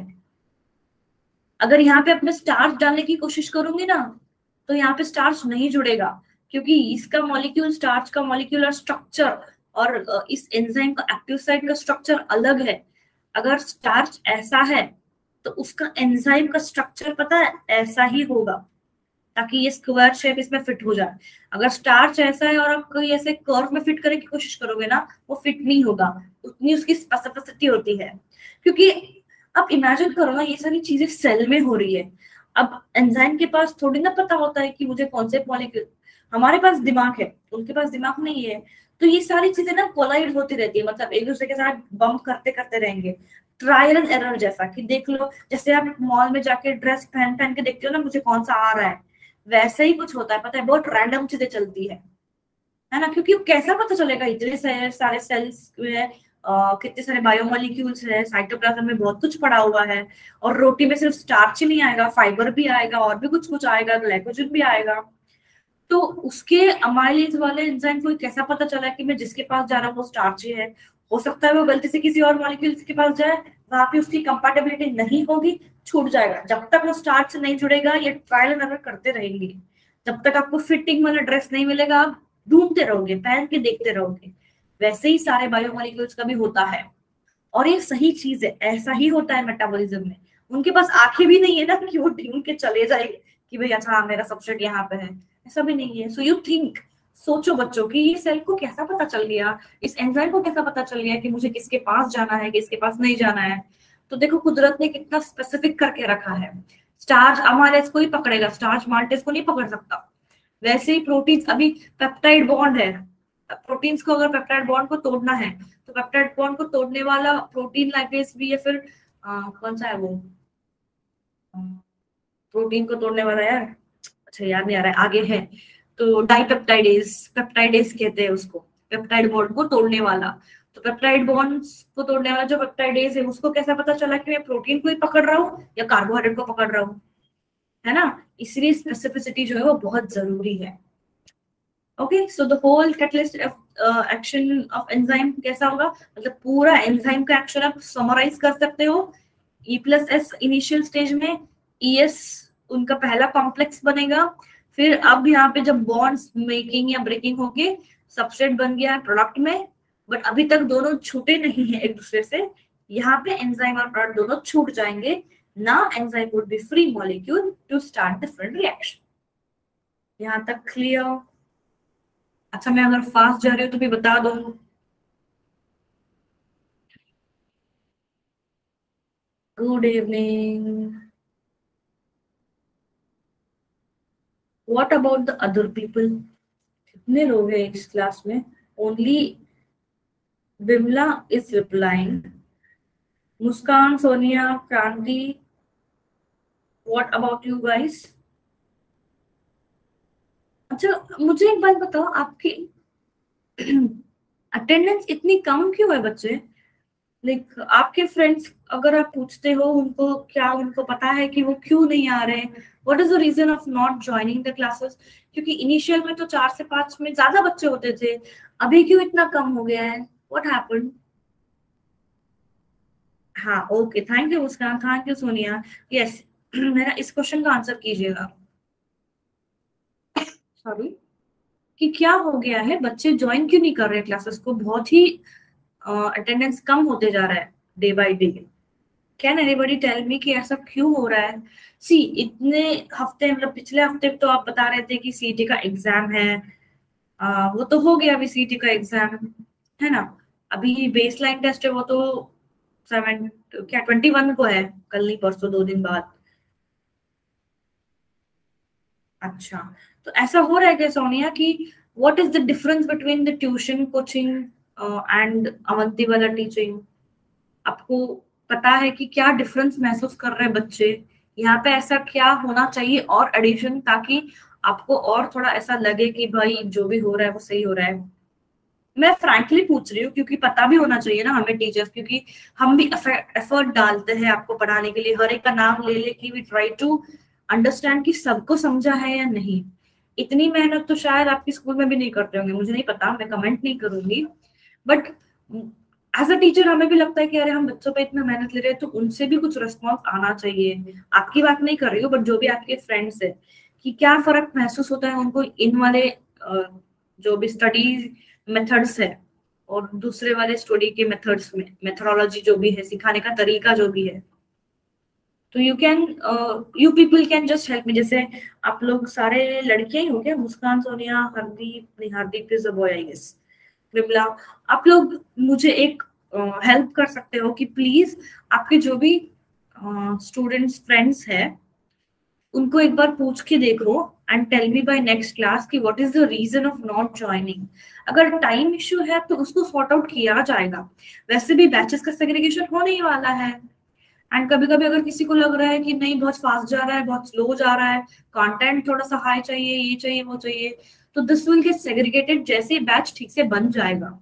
अगर यहाँ पे अपने स्टार्च डालने की कोशिश करूंगी ना, तो यहाँ पे स्टार्च नहीं जुड़ेगा, क्योंकि इसका मॉलिक्यूल, स्टार्च का मॉलिक्यूलर स्ट्रक्चर और इस एंजाइम का एक्टिव साइट का स्ट्रक्चर अलग है। अगर स्टार्च ऐसा है तो उसका एंजाइम का स्ट्रक्चर पता है ऐसा ही होगा, ताकि ये स्क्वायर शेप इसमें फिट हो जाए। अगर स्टार्च ऐसा है और आप कोई ऐसे कर्व में फिट करने की कोशिश करोगे ना, वो फिट नहीं होगा, उतनी उसकी स्पेसिफिसिटी होती है। क्योंकि अब इमेजिन करो ना, ये सारी चीजें सेल में हो रही है। अब एंजाइम के पास थोड़ी ना पता होता है कि मुझे कौन से मॉलिक्यूल, हमारे पास दिमाग है, उनके पास दिमाग नहीं है, तो ये सारी चीजें ना कोलाइड होती रहती है, मतलब एक दूसरे के साथ बम्प करते करते रहेंगे। ट्रायल एंड एरर जैसा, कि देख लो, जैसे आप मॉल में जाके ड्रेस पहन पहन के देखते हो ना, मुझे कौन सा आ रहा है, वैसे ही कुछ होता है। पता है, बहुत रैंडम चीजें चलती है है ना, क्योंकि कैसा पता चलेगा, इतने सारे सारे सेल्स में Uh, कितने सारे बायोमोलिक्यूल्स है, साइटोप्लाज्म में बहुत कुछ पड़ा हुआ है। और रोटी में सिर्फ स्टार्च ही नहीं आएगा, फाइबर भी आएगा, और भी कुछ कुछ आएगा, ग्लाइकोजन भी आएगा। तो उसके अमाइलेज वाले एंजाइम को कैसा पता चला कि मैं जिसके पास जा रहा हूँ वो स्टार्च ही है? हो सकता है वो गलती से किसी और मॉलिक्यूल्स के पास जाए, वहां पे उसकी कंपैटिबिलिटी नहीं होगी, छूट जाएगा। जब तक वो स्टार्च से नहीं जुड़ेगा, ये ट्रायल एंड एरर करते रहेंगे। जब तक आपको फिटिंग वाला ड्रेस नहीं मिलेगा, आप ढूंढते रहोगे, पहन के देखते रहोगे। वैसे ही सारे बायोमोलिक्यूल्स का भी होता है, और ये सही चीज है, ऐसा ही होता है मेटाबॉलिज्म में। उनके पास आंखें भी नहीं है ना कि वो ढूंढ के चले जाए कि भाई अच्छा मेरा सबस्ट्रेट यहाँ पे है, ऐसा भी नहीं है। सो यू थिंक, सोचो बच्चों कि ये सेल को कैसा पता चल गया, इस एंजाइम को कैसा पता चल गया कि मुझे किसके पास जाना है, किसके पास नहीं जाना है। तो देखो कुदरत ने कितना स्पेसिफिक करके रखा है। स्टार्च अमाइलेज को ही पकड़ेगा, स्टार्च माल्टेज को नहीं पकड़ सकता। वैसे ही प्रोटीन, अभी पेप्टाइड बॉन्ड है, प्रोटीन्स को अगर पेप्टाइड बॉन्ड को तोड़ना है तो पेप्टाइड बॉन्ड को तोड़ने वाला प्रोटीन लाइगेज भी या फिर आ, कौन सा है वो प्रोटीन को तोड़ने वाला यार, अच्छा याद नहीं आ रहा है, आगे है तो डाइपेप्टाइडेज, पेप्टाइडेज कहते हैं उसको, पेप्टाइड बॉन्ड को तोड़ने वाला। तो पेप्टाइड बॉन्ड्स को तोड़ने वाला जो पेप्टाइडेज है उसको कैसा पता चला कि मैं प्रोटीन को ही पकड़ रहा हूँ या कार्बोहाइड्रेट को पकड़ रहा हूँ, है ना। इसलिए स्पेसिफिसिटी जो है वो बहुत जरूरी है। Okay, so the whole catalyst action of enzyme कैसा होगा, मतलब पूरा एंजाइम का एक्शन आप समराइज कर सकते हो। E plus S initial stage में, ई एस उनका पहला कॉम्प्लेक्स बनेगा, फिर अब यहाँ पे जब बॉन्ड्स मेकिंग या ब्रेकिंग होके सबस्ट्रेट बन गया प्रोडक्ट में, बट अभी तक दोनों छूटे नहीं है एक दूसरे से। यहाँ पे एंजाइम और प्रोडक्ट दोनों छूट जाएंगे। Now enzyme would be free molecule to start different reaction. यहाँ तक क्लियर? अच्छा, मैं अगर फास्ट जा रही हूँ तो भी बता दो। Good evening. What about the other people? कितने लोग हैं इस क्लास में? Only Vimla is replying. मुस्कान, सोनिया, क्रांति, What about you guys? अच्छा, मुझे एक बात बताओ, आपकी अटेंडेंस इतनी कम क्यों है बच्चे? लाइक आपके फ्रेंड्स अगर आप पूछते हो उनको, क्या उनको पता है कि वो क्यों नहीं आ रहे हैं? What is the reason of not joining the classes? क्योंकि इनिशियल में तो चार से पांच में ज्यादा बच्चे होते थे, अभी क्यों इतना कम हो गया है? What happened? हाँ, okay, thank you Muskan, thank you Sonia. Yes, मेरा इस क्वेश्चन का आंसर कीजिएगा। सॉरी, कि क्या हो गया है, बच्चे ज्वाइन क्यों नहीं कर रहे क्लासेस को? बहुत ही अटेंडेंस uh, कम होते जा रहा है day by day. Can anybody tell me कि ऐसा क्यों हो रहा है? सी, इतने हफ्ते, मतलब पिछले हफ्ते तो आप बता रहे थे कि सीईटी का एग्जाम है, uh, वो तो हो गया अभी सीईटी का एग्जाम, है ना। अभी बेस लाइन टेस्ट है, वो तो सेवन क्या ट्वेंटी वन को है, कल नहीं परसों, दो दिन बाद। अच्छा, तो ऐसा हो रहा है क्या सोनिया कि what is the difference between the tuition coaching and Avanti वाला टीचिंग? आपको पता है कि क्या डिफरेंस महसूस कर रहे हैं बच्चे? यहाँ पे ऐसा क्या होना चाहिए और एडिशन, ताकि आपको और थोड़ा ऐसा लगे कि भाई जो भी हो रहा है वो सही हो रहा है? मैं फ्रैंकली पूछ रही हूँ क्योंकि पता भी होना चाहिए ना हमें टीचर्स, क्योंकि हम भी एफर्ट डालते हैं आपको पढ़ाने के लिए, हर एक का नाम ले ले कि वी ट्राई टू अंडरस्टैंड कि सबको समझा है या नहीं। इतनी मेहनत तो शायद आपके स्कूल में भी नहीं करते होंगे, मुझे नहीं पता, मैं कमेंट नहीं करूंगी, बट एज अ टीचर हमें भी लगता है कि अरे हम बच्चों पे इतना मेहनत ले रहे हैं तो उनसे भी कुछ रिस्पॉन्स आना चाहिए। आपकी बात नहीं कर रही हूँ, बट जो भी आपके फ्रेंड्स है, कि क्या फर्क महसूस होता है उनको इन वाले जो भी स्टडी मेथड्स है और दूसरे वाले स्टडी के मेथड्स में, मेथोडोलॉजी जो भी है, सिखाने का तरीका जो भी है। तो you can you people can just help me. जैसे आप लोग सारे लड़कियां ही हो क्या? मुस्कान, सोनिया, हरदीप, नहीं Hardeep is a boy I guess, Vimla, आप लोग मुझे एक हेल्प uh, कर सकते हो कि प्लीज आपके जो भी स्टूडेंट्स uh, फ्रेंड्स है उनको एक बार पूछ के देखो and tell me by next class कि what is the reason of not joining. अगर टाइम इश्यू है तो उसको सॉर्ट आउट किया जाएगा, वैसे भी बैचेस का सेग्रीगेशन होने ही वाला है। एंड कभी कभी अगर किसी को लग रहा है कि नहीं बहुत फास्ट जा रहा है, बहुत स्लो जा रहा है, कंटेंट थोड़ा सा हाई चाहिए, ये चाहिए वो चाहिए, तो दिस विल गेट सेग्रीगेटेड जैसे बैच ठीक से बन जाएगा।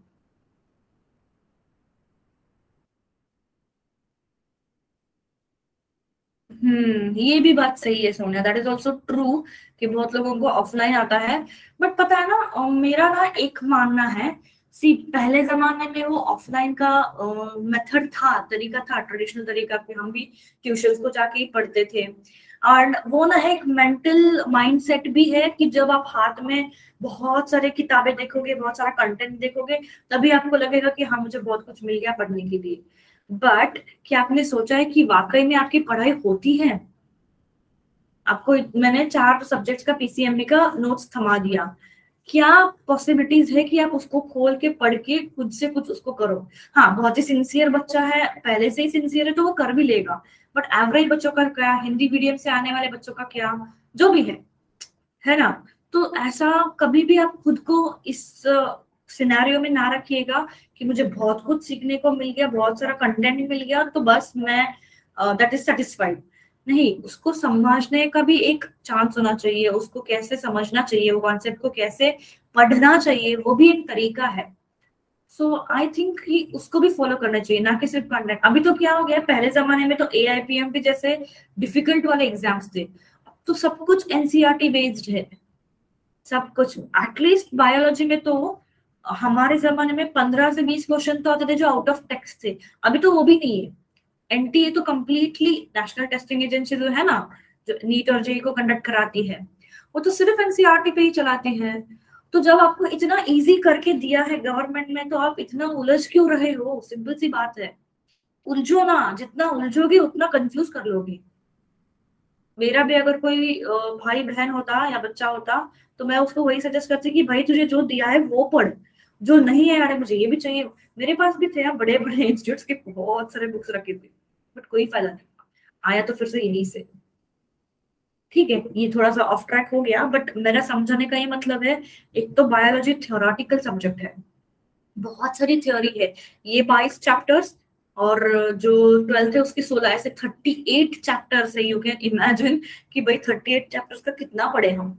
हम्म, ये भी बात सही है Sonia, that is also true कि बहुत लोगों को ऑफलाइन आता है। बट पता है ना, अ, मेरा ना एक मानना है, सी पहले जमाने में वो ऑफलाइन का मेथड था, तरीका था, ट्रेडिशनल तरीका कि हम भी ट्यूशंस को जाके ही पढ़ते थे। और वो ना एक मेंटल माइंडसेट भी है कि जब आप हाथ में बहुत सारे किताबें देखोगे, बहुत सारा कंटेंट देखोगे, तभी आपको लगेगा कि हाँ मुझे बहुत कुछ मिल गया पढ़ने के लिए। बट क्या आपने सोचा है कि वाकई में आपकी पढ़ाई होती है? आपको मैंने चार सब्जेक्ट्स का पीसीएमबी का नोट्स थमा दिया, क्या पॉसिबिलिटीज है कि आप उसको खोल के पढ़ के खुद से कुछ उसको करो? हाँ, बहुत ही सिंसियर बच्चा है, पहले से ही सिंसियर है तो वो कर भी लेगा, बट एवरेज बच्चों का क्या, हिंदी मीडियम से आने वाले बच्चों का क्या, जो भी है, है ना। तो ऐसा कभी भी आप खुद को इस सिनेरियो में ना रखिएगा कि मुझे बहुत कुछ सीखने को मिल गया, बहुत सारा कंटेंट मिल गया तो बस मैं दैट इज सेटिस्फाइड। नहीं, उसको समझने का भी एक चांस होना चाहिए, उसको कैसे समझना चाहिए, वो कॉन्सेप्ट को कैसे पढ़ना चाहिए, वो भी एक तरीका है। सो आई थिंक कि उसको भी फॉलो करना चाहिए, ना कि सिर्फ कंटेंट। अभी तो क्या हो गया, पहले जमाने में तो A I P M P जैसे डिफिकल्ट वाले एग्जाम्स थे, अब तो सब कुछ N C R T based है, सब कुछ। एटलीस्ट बायोलॉजी में तो हमारे जमाने में पंद्रह से बीस क्वेश्चन तो आते थे जो आउट ऑफ टेक्स्ट थे, अभी तो वो भी नहीं है। एन टी ए तो कम्प्लीटली, नेशनल टेस्टिंग एजेंसी जो है ना, जो नीट और जे ई को कंडक्ट कराती है, वो तो सिर्फ एन सी आर टी पे ही चलाते हैं। तो जब आपको इतना इजी करके दिया है गवर्नमेंट में, तो आप इतना उलझ क्यों रहे हो? सिंपल सी बात है, उलझो ना, जितना उलझोगे उतना कंफ्यूज कर लोगे। मेरा भी अगर कोई अ, भाई बहन होता या बच्चा होता तो मैं उसको वही सजेस्ट करती कि भाई तुझे जो दिया है वो पढ़, जो नहीं है अरे मुझे ये भी चाहिए। मेरे पास भी थे बड़े बड़े इंस्टीट्यूट्स के बहुत सारे बुक्स रखे थे, बट कोई फायदा नहीं, आया तो फिर से यही से। ठीक है, ये थोड़ा सा ऑफ ट्रैक हो गया, बट मेरा समझाने का ये मतलब है, एक तो बायोलॉजी थ्योरेटिकल सब्जेक्ट है, बहुत सारी थ्योरी है, ये बाईस चैप्टर्स, और जो ट्वेल्थ है उसकी सोलह, ऐसे थर्टी एट चैप्टर्स है। यू कैन इमेजिन कि भाई थर्टी एट चैप्टर्स का कितना पढ़े हम।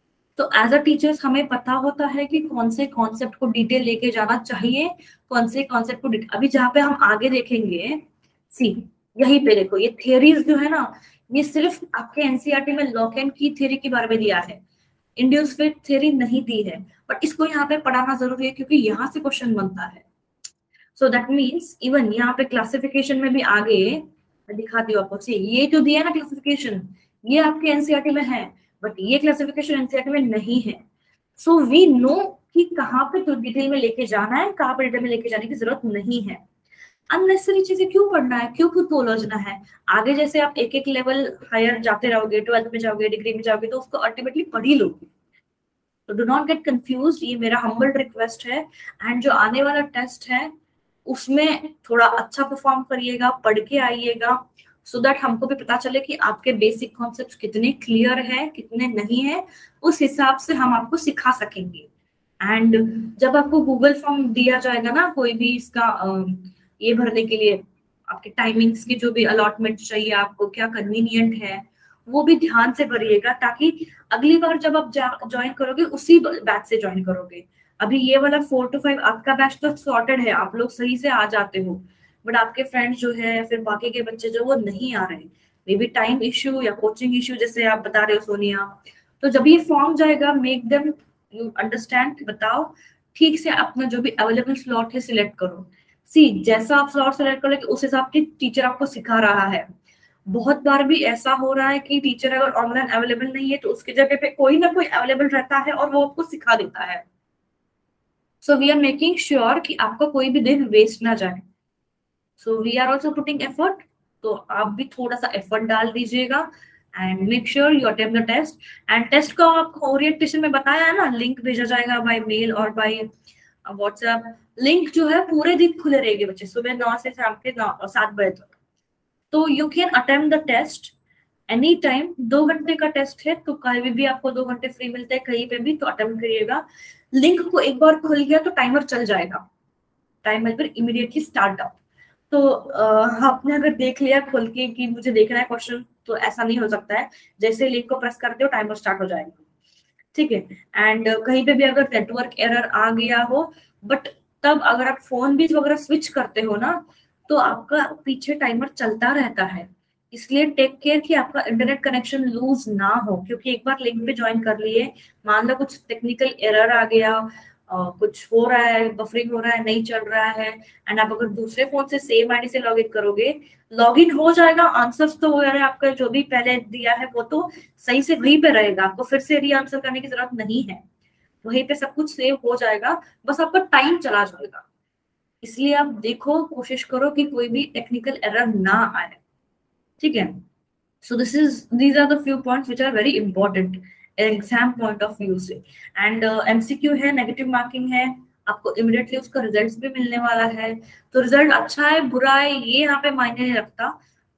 तो एज अ टीचर्स हमें पता होता है कि कौन से कॉन्सेप्ट को डिटेल लेके जाना चाहिए, कौन से कॉन्सेप्ट को डिटेल। अभी जहाँ पे हम आगे देखेंगे, सी यही पे देखो, ये थियरीज जो है ना, ये सिर्फ आपके एन सी आर टी में लॉक एंड की थ्योरी के बारे में दिया है, इंड्यूस फिट थ्योरी नहीं दी है, बट इसको यहाँ पे पढ़ाना जरूरी है क्योंकि यहाँ से क्वेश्चन बनता है। सो दैट मीन्स इवन यहाँ पे क्लासिफिकेशन में भी आगे मैं दिखाती हूँ आपको, सी ये जो दिया है ना क्लासिफिकेशन, ये आपके एन सी आर टी में है, बट ये classification N C R T में नहीं है। सो वी नो कि कहाँ पे तो डिटेल में लेके जाना है, कहाँ पे डिटेल में लेके जाने की जरूरत नहीं है। अननेसेसरी चीजें क्यों पढ़ना है, क्यों खुद को उलझना है? आगे जैसे आप एक एक लेवल हायर जाते रहोगे, ट्वेल्थ में जाओगे, डिग्री में जाओगे, तो उसको अल्टीमेटली पढ़ ही लोगे। तो डू नॉट गेट कंफ्यूज, ये मेरा हम्बल रिक्वेस्ट है। एंड जो आने वाला टेस्ट है उसमें थोड़ा अच्छा परफॉर्म करिएगा, पढ़ के आइएगा, सो so दैट हमको भी पता चले कि आपके बेसिक कॉन्सेप्ट्स कितने क्लियर है, कितने नहीं है, उस हिसाब से हम आपको सिखा सकेंगे। एंड जब आपको गूगल फॉर्म दिया जाएगा ना, कोई भी इसका ये भरने के लिए, आपके टाइमिंग्स की जो भी अलॉटमेंट चाहिए, आपको क्या कन्वीनियंट है, वो भी ध्यान से भरिएगा, ताकि अगली बार जब आप ज्वाइन करोगे उसी बैच से ज्वाइन करोगे। अभी ये वाला फोर टू फाइव आपका बैच तो सॉर्टेड है, आप लोग सही से आ जाते हो, बट आपके फ्रेंड्स जो है, फिर बाकी के बच्चे जो वो नहीं आ रहे, मे बी टाइम इश्यू या कोचिंग इश्यू, जैसे आप बता रहे हो सोनिया। तो जब ये फॉर्म जाएगा, मेक देम यू अंडरस्टैंड, बताओ ठीक से अपना जो भी अवेलेबल स्लॉट है सिलेक्ट करो। सी जैसा आप स्लॉट सेलेक्ट करोगे उस हिसाब से टीचर आपको सिखा रहा है। बहुत बार भी ऐसा हो रहा है कि टीचर अगर ऑनलाइन अवेलेबल नहीं है तो उसकी जगह पे कोई ना कोई अवेलेबल रहता है और वो आपको सिखा देता है। So we are making sure कि आपका कोई भी दिन वेस्ट ना जाए। So we are also putting effort, तो आप भी थोड़ा सा एफर्ट डाल दीजिएगा and make sure you attempt the test. And test का आपको ओरिएंटेशन में बताया है ना, लिंक भेजा जाएगा बाय मेल और बाय व्हाट्सएप। लिंक जो है पूरे दिन खुले रहेंगे बच्चे, सुबह नौ से शाम के नौ सात बजे तक। तो you can attempt the test any time. दो घंटे का टेस्ट है तो कहीं भी आपको दो घंटे फ्री मिलते हैं, कहीं पे भी, तो अटेम्प्ट करिएगा। लिंक को एक बार खुल गया तो टाइमर चल जाएगा, टाइमर पर इमीडिएटली स्टार्ट अप। तो uh, आपने अगर देख लिया खोल के कि मुझे देखना है क्वेश्चन, तो ऐसा नहीं हो सकता है, जैसे लिंक को प्रेस करते हो टाइमर स्टार्ट हो जाएगा। ठीक है, एंड uh, कहीं पे भी अगर नेटवर्क एरर आ गया हो, बट तब अगर आप फोन भी वगैरह स्विच करते हो ना, तो आपका पीछे टाइमर चलता रहता है। इसलिए टेक केयर कि आपका इंटरनेट कनेक्शन लूज ना हो, क्योंकि एक बार लिंक पे ज्वाइन कर लिए, मान लो कुछ टेक्निकल एरर आ गया, Uh, कुछ हो रहा है, बफरिंग हो रहा है, नहीं चल रहा है, एंड आप अगर दूसरे फोन से सेम आईडी से लॉगिन करोगे, लॉगिन हो जाएगा, आंसर्स तो वगैरह आपका जो भी पहले दिया है वो तो सही से वहीं पे रहेगा, आपको फिर से री आंसर करने की जरूरत नहीं है, वहीं पे सब कुछ सेव हो जाएगा, बस आपका टाइम चला जाएगा। इसलिए आप देखो, कोशिश करो कि कोई भी टेक्निकल एरर ना आए। ठीक है, so this is these are the few points which are very important exam point of view से। एंड एमसीक्यू है, नेगेटिव मार्किंग है, आपको इमीडिएटली उसका रिजल्ट्स भी मिलने वाला है। तो रिजल्ट अच्छा है बुरा है ये यहाँ पे मायने नहीं रखता,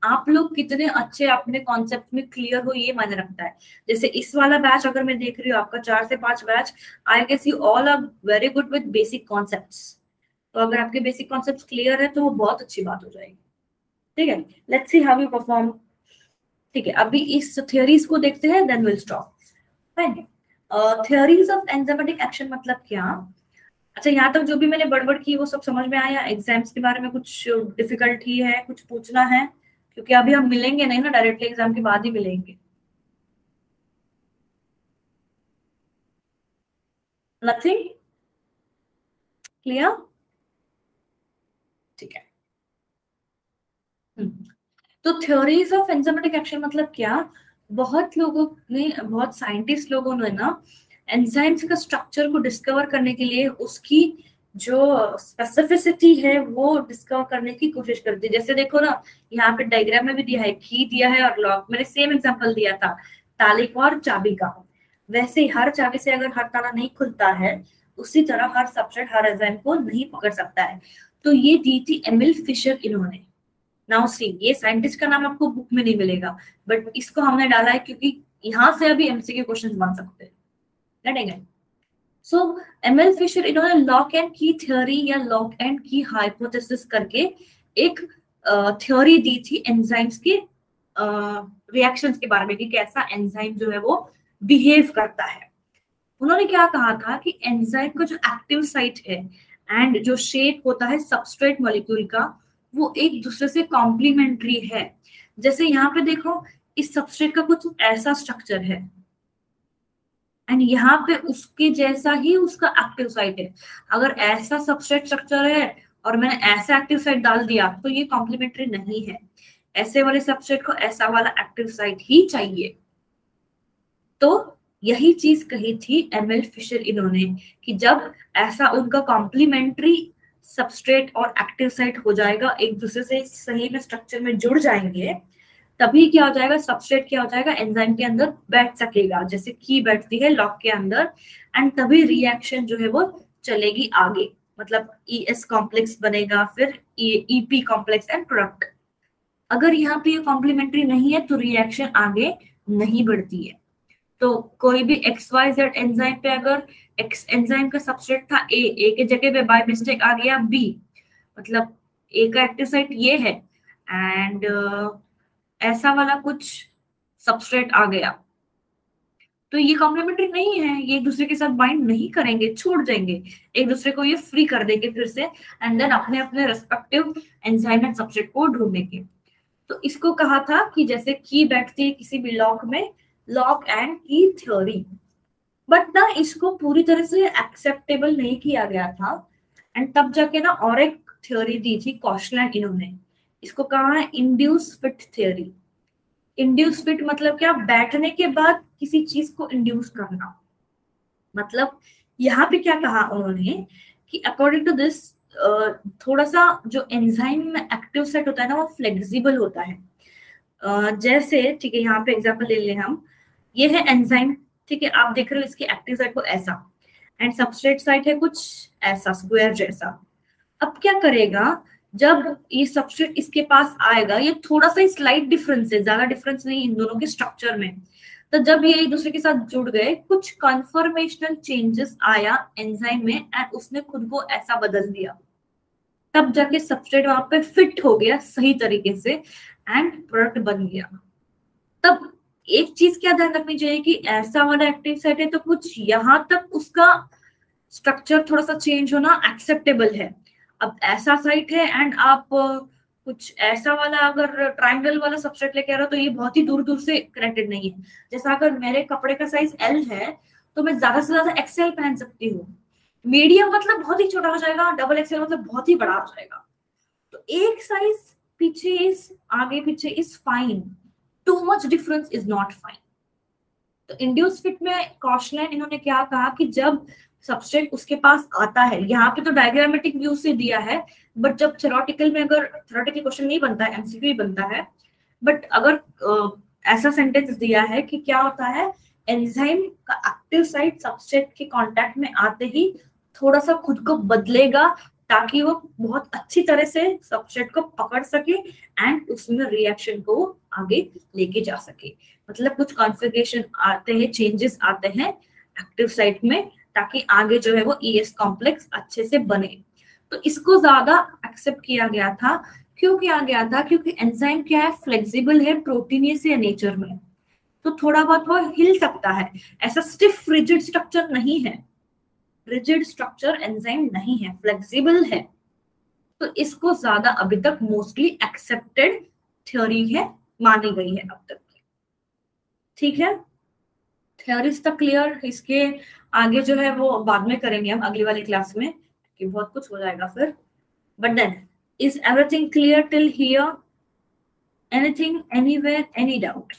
आप लोग कितने अच्छे अपने कॉन्सेप्ट में क्लियर हो ये मायने रखता है। जैसे इस वाला बैच अगर मैं देख रही हूँ आपका चार से पांच batch, I guess you all are very good with basic concepts. तो अगर आपके बेसिक कॉन्सेप्ट्स क्लियर है तो वो बहुत अच्छी बात हो जाएगी। ठीक है, let's see how you perform. ठीक है, अभी इस थ्योरीज को देखते हैं, then will stop. Fine. Theories of enzymatic action मतलब क्या? अच्छा, यहाँ तक जो भी मैंने बड़बड़ की वो सब समझ में आया? एग्जाम्स के बारे में कुछ डिफिकल्ट ही है, कुछ पूछना है? क्योंकि अभी हम मिलेंगे नहीं ना, डायरेक्टली एग्जाम के बाद ही मिलेंगे। Nothing clear? ठीक है। हम्म, तो थ्योरीज ऑफ एंजाइमेटिक एक्शन मतलब क्या? बहुत लोगों ने, बहुत साइंटिस्ट लोगों ने ना एंजाइम्स का स्ट्रक्चर को डिस्कवर करने के लिए उसकी जो स्पेसिफिसिटी है वो डिस्कवर करने की कोशिश करती है। जैसे देखो ना, यहाँ पे डायग्राम में भी दिया है, की दिया है और लॉक। मैंने सेम एग्जांपल दिया था ताले का और चाबी का। वैसे हर चाबी से अगर हर ताला नहीं खुलता है, उसी तरह हर सबसेट हर एंजाइम को नहीं पकड़ सकता है। तो ये दी थी एमिल फिशर इन्होंने। नाउ सी, ये साइंटिस्ट का नाम आपको बुक में नहीं मिलेगा, बट इसको हमने डाला है क्योंकि यहाँ से अभी एमसीक्यू क्वेश्चंस बन सकते हैं। Getting सो एमएल फिशर इन्होंने लॉक एंड की थ्योरी या लॉक एंड की हाइपोथेसिस करके एक थ्योरी दी थी एंजाइम्स के रिएक्शंस के बारे में कि कैसा एंजाइम जो है वो बिहेव करता है। उन्होंने क्या कहा था कि एंजाइम का जो एक्टिव साइट है एंड जो शेप होता है सबस्ट्रेट मॉलिक्यूल का, वो एक दूसरे से कॉम्प्लीमेंट्री है। जैसे यहाँ पे देखो, इस सबस्ट्रेट का कुछ ऐसा स्ट्रक्चर है एंड यहाँ पे उसके जैसा ही उसका एक्टिव साइट है। अगर ऐसा सबस्ट्रेट स्ट्रक्चर है और मैंने ऐसा एक्टिव साइट डाल दिया तो ये कॉम्प्लीमेंट्री नहीं है। ऐसे वाले सबस्ट्रेट को ऐसा वाला एक्टिव साइट ही चाहिए। तो यही चीज कही थी एमएल फिशर इन्होंने कि जब ऐसा उनका कॉम्प्लीमेंट्री सबस्ट्रेट और एक्टिव साइट हो जाएगा, एक दूसरे से सही में स्ट्रक्चर में जुड़ जाएंगे, तभी क्या हो जाएगा, सबस्ट्रेट क्या हो जाएगा, एंजाइम के अंदर बैठ सकेगा, जैसे की बैठती है लॉक के अंदर। एंड तभी रिएक्शन जो है वो चलेगी आगे, मतलब ई एस कॉम्प्लेक्स बनेगा, फिर ईपी कॉम्प्लेक्स एंड प्रोडक्ट। अगर यहाँ पे ये कॉम्प्लीमेंट्री नहीं है तो रिएक्शन आगे नहीं बढ़ती है। तो कोई भी एक्स वाई जेड एंजाइम पे अगर एक्स एंजाइम का सबस्ट्रेट था ए, ए के जगह पे बाय मिस्टेक आ गया बी, मतलब ए का एक्टिव साइट ये है एंड uh, ऐसा वाला कुछ सबस्ट्रेट आ गया, तो ये कॉम्प्लीमेंट्री नहीं है, ये एक दूसरे के साथ बाइंड नहीं करेंगे, छोड़ देंगे, एक दूसरे को ये फ्री कर देंगे फिर से, एंड देन अपने अपने रेस्पेक्टिव एंजाइम एंड सबस्ट्रेट को ढूंढेंगे। तो इसको कहा था कि जैसे की बैठती है किसी भी लॉक में, lock and key theory. But ना इसको पूरी तरह से एक्सेप्टेबल नहीं किया गया था, एंड तब जाके ना और एक थ्योरी दी थी कॉशलैंड इन्होंने। इसको कहा है induce fit theory. Induce fit मतलब क्या? बैठने के बाद किसी चीज को इंड्यूस करना। मतलब यहाँ पे क्या कहा उन्होंने कि अकॉर्डिंग टू दिस थोड़ा सा जो एंजाइम में एक्टिव साइट होता है ना वो फ्लेक्सिबल होता है। uh, जैसे ठीक है, यहाँ पे एग्जांपल ले लें हम, ये है एंजाइम, ठीक है, आप देख रहे हो इसकी एक्टिव साइट को ऐसा, एंड सबस्ट्रेट साइट है कुछ ऐसा स्क्वायर जैसा। अब क्या करेगा, जब ये सबस्ट्रेट इसके पास आएगा, ये थोड़ा सा स्लाइट डिफरेंस है, ज्यादा डिफरेंस नहीं इन दोनों के स्ट्रक्चर में, तो जब ये एक दूसरे के साथ जुड़ गए, कुछ कन्फर्मेशनल चेंजेस आया एंजाइम में एंड उसने खुद को ऐसा बदल दिया, तब जाके सबस्ट्रेट वहां पे फिट हो गया सही तरीके से एंड प्रोडक्ट बन गया। तब एक चीज क्या ध्यान रखनी चाहिए कि ऐसा वाला एक्टिव साइट है तो कुछ यहां तक उसका स्ट्रक्चर थोड़ा सा चेंज होना एक्सेप्टेबल है। अब ऐसा साइट है एंड आप कुछ ऐसा वाला अगर ट्रायंगल वाला सबस्ट्रेट लेके आ रहे हो तो ये बहुत ही दूर दूर से कनेक्टेड नहीं है। जैसा अगर मेरे कपड़े का साइज एल है तो मैं ज्यादा से ज्यादा एक्सएल पहन सकती हूँ, मीडियम मतलब बहुत ही छोटा हो जाएगा, डबल एक्सएल मतलब बहुत ही बड़ा हो जाएगा। तो एक साइज पीछे इज आगे पीछे is fine, too much difference is not fine. तो इंड्यूस फिट में कॉशलैंड इन्होंने क्या कहा कि जब सबस्ट्रेट उसके पास आता है, यहाँ पे तो डायग्रामेटिक व्यू से दिया है, बट जब थ्योरेटिकल में अगर थ्योरेटिकल क्वेश्चन नहीं बनता है, एमसीक्यू बनता है, बट अगर uh, ऐसा सेंटेंस दिया है कि क्या होता है, एंजाइम का एक्टिव साइट सबस्ट्रेट के कांटेक्ट में आते ही थोड़ा सा खुद को बदलेगा ताकि वो बहुत अच्छी तरह से सबस्ट्रेट को पकड़ सके एंड उसमें रिएक्शन को आगे लेके जा सके। मतलब कुछ कॉन्फ़िगरेशन आते हैं, चेंजेस आते हैं एक्टिव साइट में, ताकि आगे जो है वो ईएस कॉम्प्लेक्स अच्छे से बने। तो इसको ज्यादा एक्सेप्ट किया गया था। क्यों किया गया था? क्योंकि एंजाइम क्या है, फ्लेक्सिबल है, प्रोटीनियस है नेचर में, तो थोड़ा बहुत वो हिल सकता है। ऐसा स्टिफ रिजिड स्ट्रक्चर नहीं है, रिजिड स्ट्रक्चर एंजाइम नहीं है, फ्लेक्सिबल है। तो इसको ज्यादा अभी तक मोस्टली एक्सेप्टेड थ्योरी है, मानी गई है अब तक। ठीक है, थ्योरीज तक क्लियर। इसके आगे जो है वो बाद में करेंगे हम अगली वाली क्लास में, कि बहुत कुछ हो जाएगा फिर। But then, is everything clear till here? Anything, anywhere, any doubt?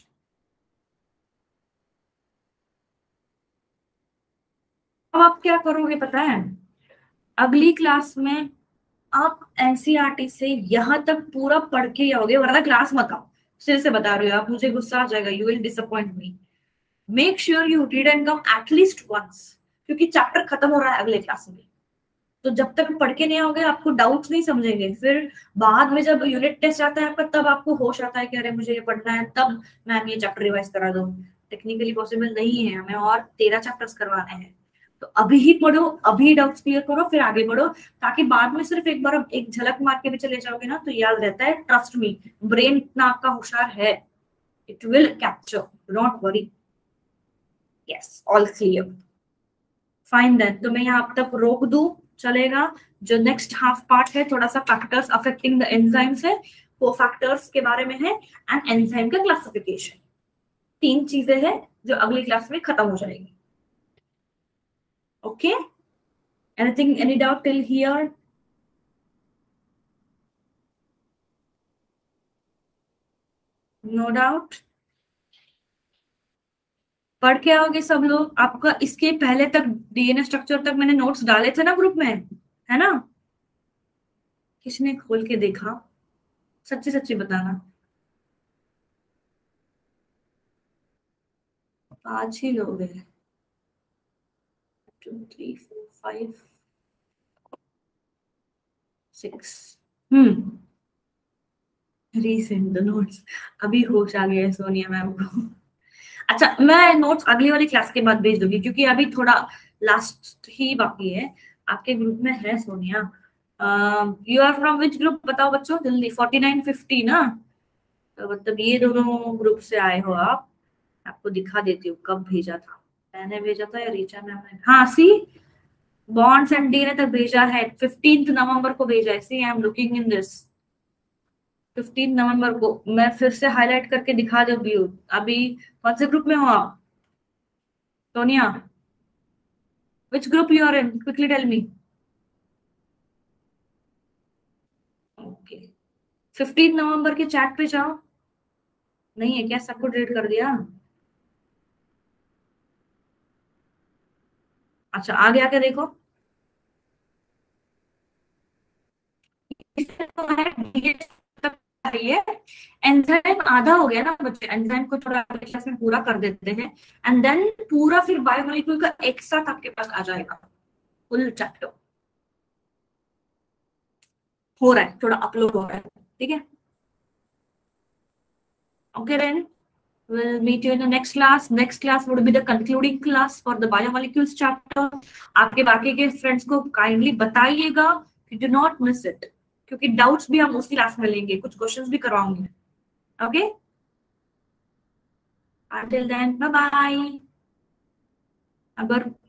अब आप क्या करोगे पता है? अगली क्लास में आप एनसीईआरटी से यहाँ तक पूरा पढ़ के आओगे, वरना क्लास मत आओ। सिर से बता रहे हो आप, मुझे गुस्सा आ जाएगा, you will disappoint me. Make sure you read and come at least once, क्योंकि चैप्टर खत्म हो रहा है अगले क्लास में। तो जब तक पढ़ के नहीं आओगे आपको डाउट्स नहीं समझेंगे। फिर बाद में जब यूनिट टेस्ट आता है आपका, तब आपको होश आता है कि अरे मुझे ये पढ़ना है, तब मैम ये चैप्टर रिवाइज करा दो। टेक्निकली पॉसिबल नहीं है, हमें और तेरह चैप्टर्स करवाने हैं। तो अभी ही पढ़ो, अभी डाउट्स क्लियर करो, फिर आगे बढ़ो, ताकि बाद में सिर्फ एक बार एक झलक मार के भी चले जाओगे ना तो याद रहता है। ट्रस्ट मी, ब्रेन इतना आपका होशियार है, it will capture, don't worry. Yes, all clear, fine. Then तो मैं यहाँ तक रोक दूं, चलेगा? जो नेक्स्ट हाफ पार्ट है थोड़ा सा फैक्टर्स अफेक्टिंग द एंजाइम्स है, वो फैक्टर्स के बारे में है, एंड एंजाइम का क्लासिफिकेशन। तीन चीजें हैं जो अगली क्लास में खत्म हो जाएगी। Okay, anything, any doubt till here? No doubt? पढ़ के आओगे सब लोग? आपका इसके पहले तक डीएनए स्ट्रक्चर तक मैंने नोट्स डाले थे ना ग्रुप में, है ना? किसने खोल के देखा? सच्ची सच्ची बताना। पांच ही लोग हैं। Two three four five six. हम्म, रीसेंट द नोट्स। अभी होश आ गया है सोनिया मैम को। अच्छा, मैं नोट्स अगली वाली क्लास के बाद भेज दूंगी, क्योंकि अभी थोड़ा लास्ट ही बाकी है। आपके ग्रुप में है Sonia? You are from which group बताओ बच्चों जल्दी। फोर्टी नाइन फिफ्टी ना? तो मतलब ये दोनों ग्रुप से आए हो आप। आपको दिखा देती हूँ कब भेजा था। मैंने भेजा था या रीचा मैम ने? हाँ, सी बॉन्ड्स एंड डी ने तक भेजा है, फिफ्टींथ नवंबर को भेजा है। See I am looking in this, fifteen November को। मैं फिर से हाईलाइट करके दिखा दूंगी। अभी कौन से ग्रुप में हो आप Sonia? Which group you are in, quickly tell me. Okay, fifteen November के चैट पे जाओ। नहीं है क्या? सबको डिलीट कर दिया? अच्छा, आगे आके देखो। एंजाइम आधा हो गया ना बच्चे, एंजाइम को थोड़ा क्लास में पूरा कर देते हैं, एंड देन पूरा फिर बायोमोलिक्यूल का एक साथ आपके पास आ जाएगा फुल चैप्टर। हो रहा है, थोड़ा अपलोड हो रहा है, ठीक है? Okay then, we'll meet you in the next class. Next class would be the concluding class for the biomolecules chapter. आपके बाकी के फ्रेंड्स को काइंडली बताइएगा कि do not miss it, क्योंकि डाउट्स भी हम उसी क्लास में लेंगे, कुछ क्वेश्चंस भी करवाऊंगे। Okay, until then, bye bye। अगर